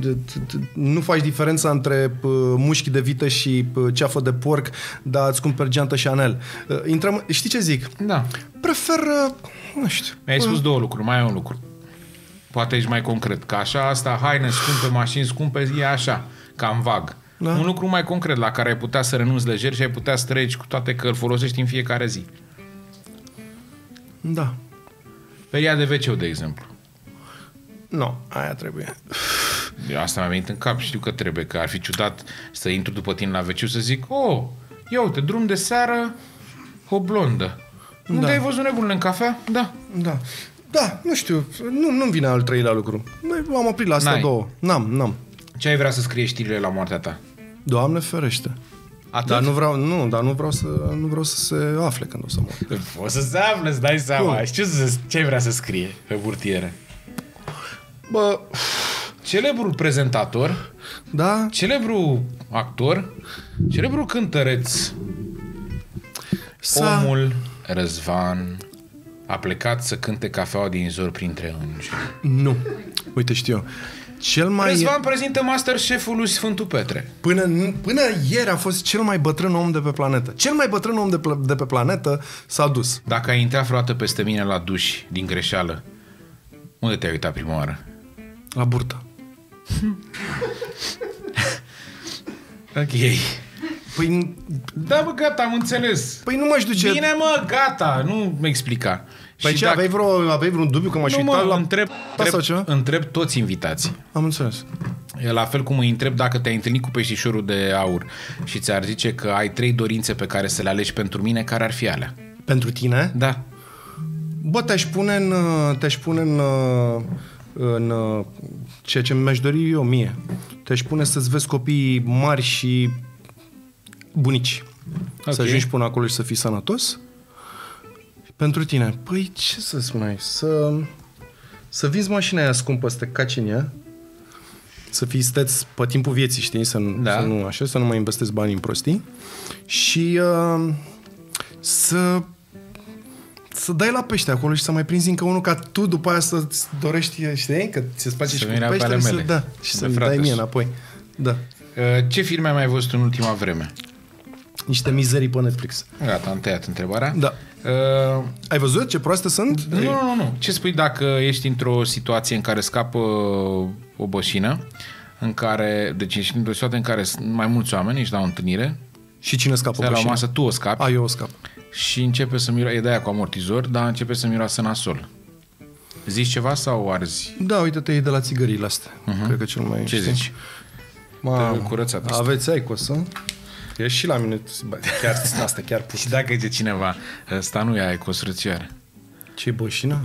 nu faci diferența între mușchi de vită și ceafă de porc, dar îți cumperi geantă Chanel. Uh, intrăm, știi ce zic? Da. Prefer, uh, nu știu. Mi-ai spus două lucruri, mai ai un lucru. Poate ești mai concret. Că așa, asta, haine scumpe, mașini scumpe, e așa, cam vag. Da. Un lucru mai concret la care ai putea să renunți lejer și ai putea să treci cu toate că îl folosești în fiecare zi. Da. Peria de ve ce, de exemplu. Nu, no, aia trebuie. Eu asta mi-a venit în cap, știu că trebuie, că ar fi ciudat să intru după tine la ve ce să zic, oh, ia uite, drum de seară, o blondă. Da. Unde ai văzut nebunule, în cafea? Da. Da. Da, nu știu, nu, nu-mi vine al treilea lucru. M-am oprit la astea N-ai. două. N-am, n-am. Ce ai vrea să scrie știrile la moartea ta? Doamne ferește. Atât? Dar nu vreau, nu, dar nu vreau să, nu vreau să se afle când o să mor. O să se afle, îți dai seama. Bun. Ce, ce ai vrea să scrie pe burtiere? Bă, Celebrul prezentator, da? celebru actor, celebru cântăreț, S-a... omul Răzvan a plecat să cânte cafeaua din zor printre îngeri. Nu. Uite, știu eu. Cel mai... Răzvan prezintă Masterchef-ul lui Sfântul Petre. Până, până ieri a fost cel mai bătrân om de pe planetă. Cel mai bătrân om de, pl- de pe planetă s-a dus. Dacă ai intrat vreodată peste mine la duș din greșeală, unde te-ai uitat prima oară? La burtă. Ok. Păi, Da, bă, gata, am înțeles. păi nu m-aș duce... Bine, mă, gata, nu mi explica. Păi ce, aveai, vreo, aveai vreun dubiu că m-aș Nu, uita mă, la... întreb, sau ceva? întreb, întreb toți invitații. Am înțeles. E la fel cum îi întreb dacă te-ai întâlnit cu peștișorul de aur și ți-ar zice că ai trei dorințe pe care să le alegi pentru mine, care ar fi alea? Pentru tine? Da. Bă, te-aș pune în... Te-aș pune în... în ceea ce mi-aș dori eu mie. Te-aș pune să-ți vezi copiii mari și bunici. Okay. Să ajungi până acolo și să fii sănătos. Pentru tine. Păi, ce să spun aici? Să, să vinzi mașina aia scumpă, să te caci în ea, să fii steț pe timpul vieții, știi? Să, da. să, nu, așa, să nu mai investezi bani în prostii. Și uh, să să dai la pește acolo și să mai prinzi încă unul ca tu după aia să-ți dorești, știi? Că ți-ți place și cu peștele să, da, și să-mi dai mie înapoi. Da. Ce filme ai mai văzut în ultima vreme? Niște mizerii pe Netflix. Gata, am tăiat întrebarea. Da. Uh, Ai văzut ce proaste sunt? Nu, nu, nu, nu. Ce spui dacă ești într-o situație în care scapă o bășină, în care, deci ești într-o situație în care sunt mai mulți oameni, ești la o întâlnire, și cine scapă stai la o bășina? masă, tu o scapi. A, eu o scap. Și începe să miroasă, e de aia cu amortizor, dar începe să miroasă nasol. Zici ceva sau arzi? Da, uite-te, e de la țigările astea. Uh-huh. Cred că cel mai... Ce știi? zici? Mamă, curățat asta. aveți aicosă? E și la mine. Chiar asta, chiar pus. Și dacă zice cineva, ăsta nu e aicos, frățioare. Ce bășină?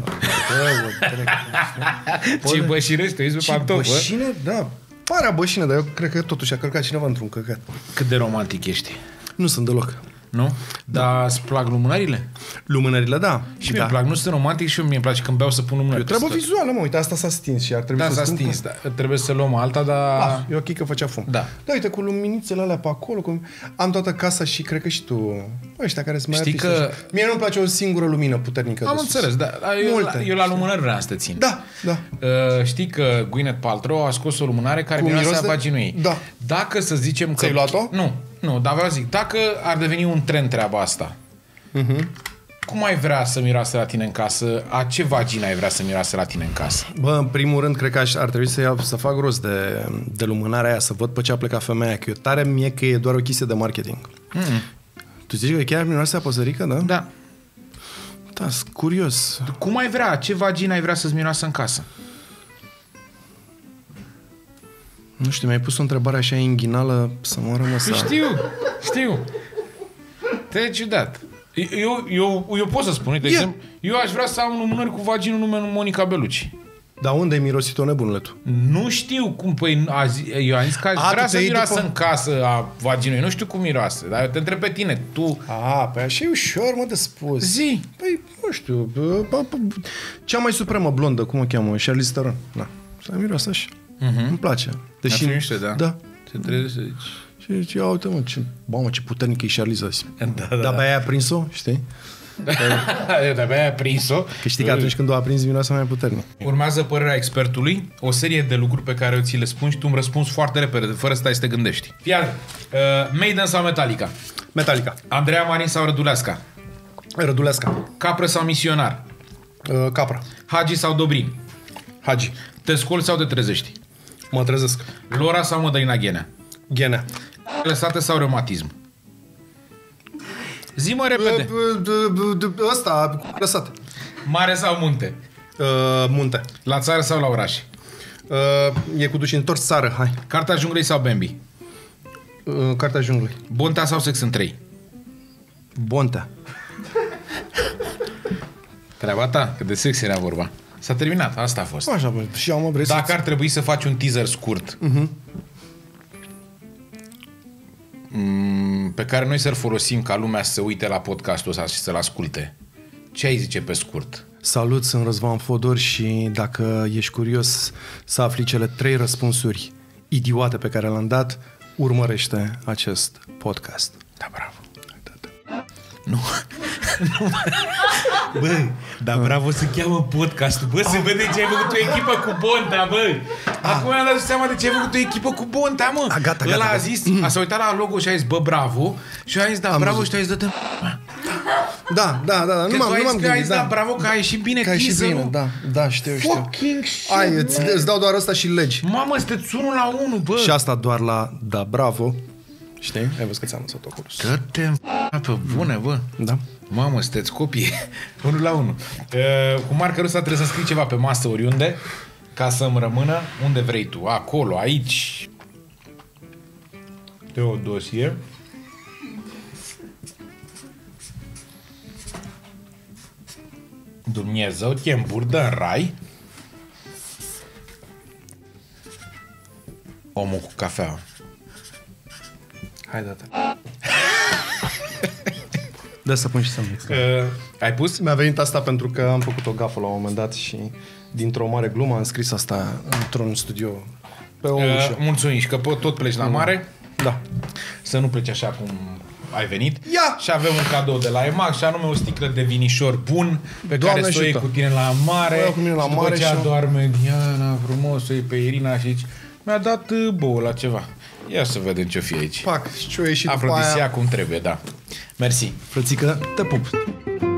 Ce bășinești, te uiți pe Ce pantofă? bășină? Da. Parea bășină, dar eu cred că totuși a călcat cineva într-un căcat. Cât de romantic ești? Nu sunt deloc. Nu? Dar îți plac lumânările? Lumânările, da. Și mie da. îmi plac, nu sunt romantic și mie îmi place când beau să pun lumânări. E o treabă peste tot. vizuală, mă, uite, asta s-a stins și ar trebui Da, să s-a spun stins, că... da. Trebuie să luăm alta, dar... Ah, e ok că făcea fum. Da. Da, uite, cu luminițele alea pe acolo, cu... am toată casa și cred că și tu, ăștia care sunt mai Știi artiști, că- așa. Mie nu-mi place o singură lumină puternică Am de sus. înțeles, da. Eu, Multe. la, eu la lumânări vreau să te țin. Da, da. Uh, știi că Gwyneth Paltrow a scos o lumânare care Cu miroase miros a de- vaginuei. Da. Dacă să zicem că... Ți-ai luat-o? Nu, nu, dar vreau să zic, dacă ar deveni un trend treaba asta, Uh-huh. cum ai vrea să miroase la tine în casă? A ce vagină ai vrea să miroase la tine în casă? Bă, în primul rând, cred că aș, ar trebui să, iau, să fac rost de, de lumânarea aia, să văd pe ce a plecat femeia, că eu tare mie că e doar o chestie de marketing. Mm. Tu zici că chiar miroase a păsărică, da? Da. Da, sunt curios. Cum ai vrea? Ce vagină ai vrea să-ți miroasă în casă? Nu știu, mi-ai pus o întrebare așa inghinală să mă rămăsa. Știu, știu. Te-ai ciudat. Eu, eu, eu pot să spun, de Ia. exemplu, eu aș vrea să am lumânări cu vaginul nume Monica Bellucci. Dar unde ai mirosit-o, nebunule tu? Nu știu cum, păi a zi, eu am zis că aș A, vrea tu să te iei miroasă după- în casă a vaginului, nu știu cum miroase, dar eu te întreb pe tine, tu A, păi așa e ușor, mă, de spus. zi. Păi, nu știu, bă, bă, bă, cea mai supremă blondă, cum o cheamă? Charlize Theron. Da. Să miroasă așa. Mhm. Îmi place. Ar Deși... fi mișto, da. Da. Ce trebuie să zici? Și zice, ia uite, mă, ce, bă, mă, ce puternică e Charlize azi. Da, da, Dar da. pe aia a prins-o, știi? Eu de-abia ai prins-o. Că știi că atunci când o aprins, miroase mai puternic. Urmează părerea expertului, o serie de lucruri pe care eu ți le spun și tu îmi răspunzi foarte repede, fără să stai să te gândești. Fii atent. uh, Maiden sau Metallica? Metallica. Andreea Marin sau Răduleasca? Răduleasca. Capră sau misionar? Uh, Capra. Hagi sau Dobrin? Hagi. Te scoli sau te trezești? Mă trezesc. Lora sau Mădălina Ghenea? Ghenea. Lăsate sau reumatism? Zi-mă repede. Ăsta, lăsat. Mare sau munte? Uh, munte. La țară sau la oraș? Uh, e cu duși întors țară, hai. Cartea junglei sau Bambi? Uh, Cartea junglei. Bontea sau sex în trei? Bontea. Treaba ta, că de sex era vorba. S-a terminat, asta a fost. Așa, bă, și eu mă vrei Dacă să... ar trebui să faci un teaser scurt Uh-huh. pe care noi să-l folosim ca lumea să se uite la podcastul ăsta și să-l asculte, ce ai zice pe scurt? Salut, sunt Răzvan Fodor și dacă ești curios să afli cele trei răspunsuri idiote pe care le-am dat, urmărește acest podcast. Da, bravo. Nu. Nu. Bă, dar bravo se cheamă podcastul. Bă, se vede ce ai făcut o echipă cu Bonta, bă. Acum mi-am dat seama de ce ai făcut o echipă cu Bonta, mă. A, gata, Ăla gata, a gata. zis, a s-a uitat la logo și a zis, bă, bravo. Și eu a zis, da, Am bravo, văzut. și tu ai zis, dă-te. Da, da, da, nu Că m-am, tu ai nu m-am zis că ai gândit, zis, da, da. bravo, că a ieșit bine Că ai și teaser-ul. bine, da, da, știu, știu. Fucking shit, Ai, îți, bă. îți dau doar asta și legi. Mamă, sunteți unul la unul, bă. Și asta doar la da, bravo. Știi? Ai văzut că ți-am lăsat acolo. Dă-te pe bune, bă. Da. Mamă, sunteți copii. Unul la unul. Uh, cu markerul ăsta trebuie să scrii ceva pe masă oriunde ca să-mi rămână unde vrei tu. Acolo, aici. Teodosie. Dumnezeu te îmburdă în rai. Omul cu cafea. Hai, dă-te. Dă să pun și să mix. Uh, ai pus? Mi-a venit asta pentru că am făcut o gafă la un moment dat și dintr-o mare glumă am scris asta într-un studio pe o Uh, ușă. mulțumim și că po- tot pleci la mare. Da. Să nu pleci așa cum ai venit. Ia! Și avem un cadou de la EMAG și anume o sticlă de vinișor bun pe Doamne care să o iei ajută. cu tine la mare. O iau cu mine la și după mare ce și- adorme Diana frumos, o iei pe Irina și zici, mi-a dat uh, bouă la ceva. Ia să vedem ce-o fi aici. Pac, și ce-o ieșit după Afrodisia aia. cum trebuie, da. Mersi. Frățică, te pup.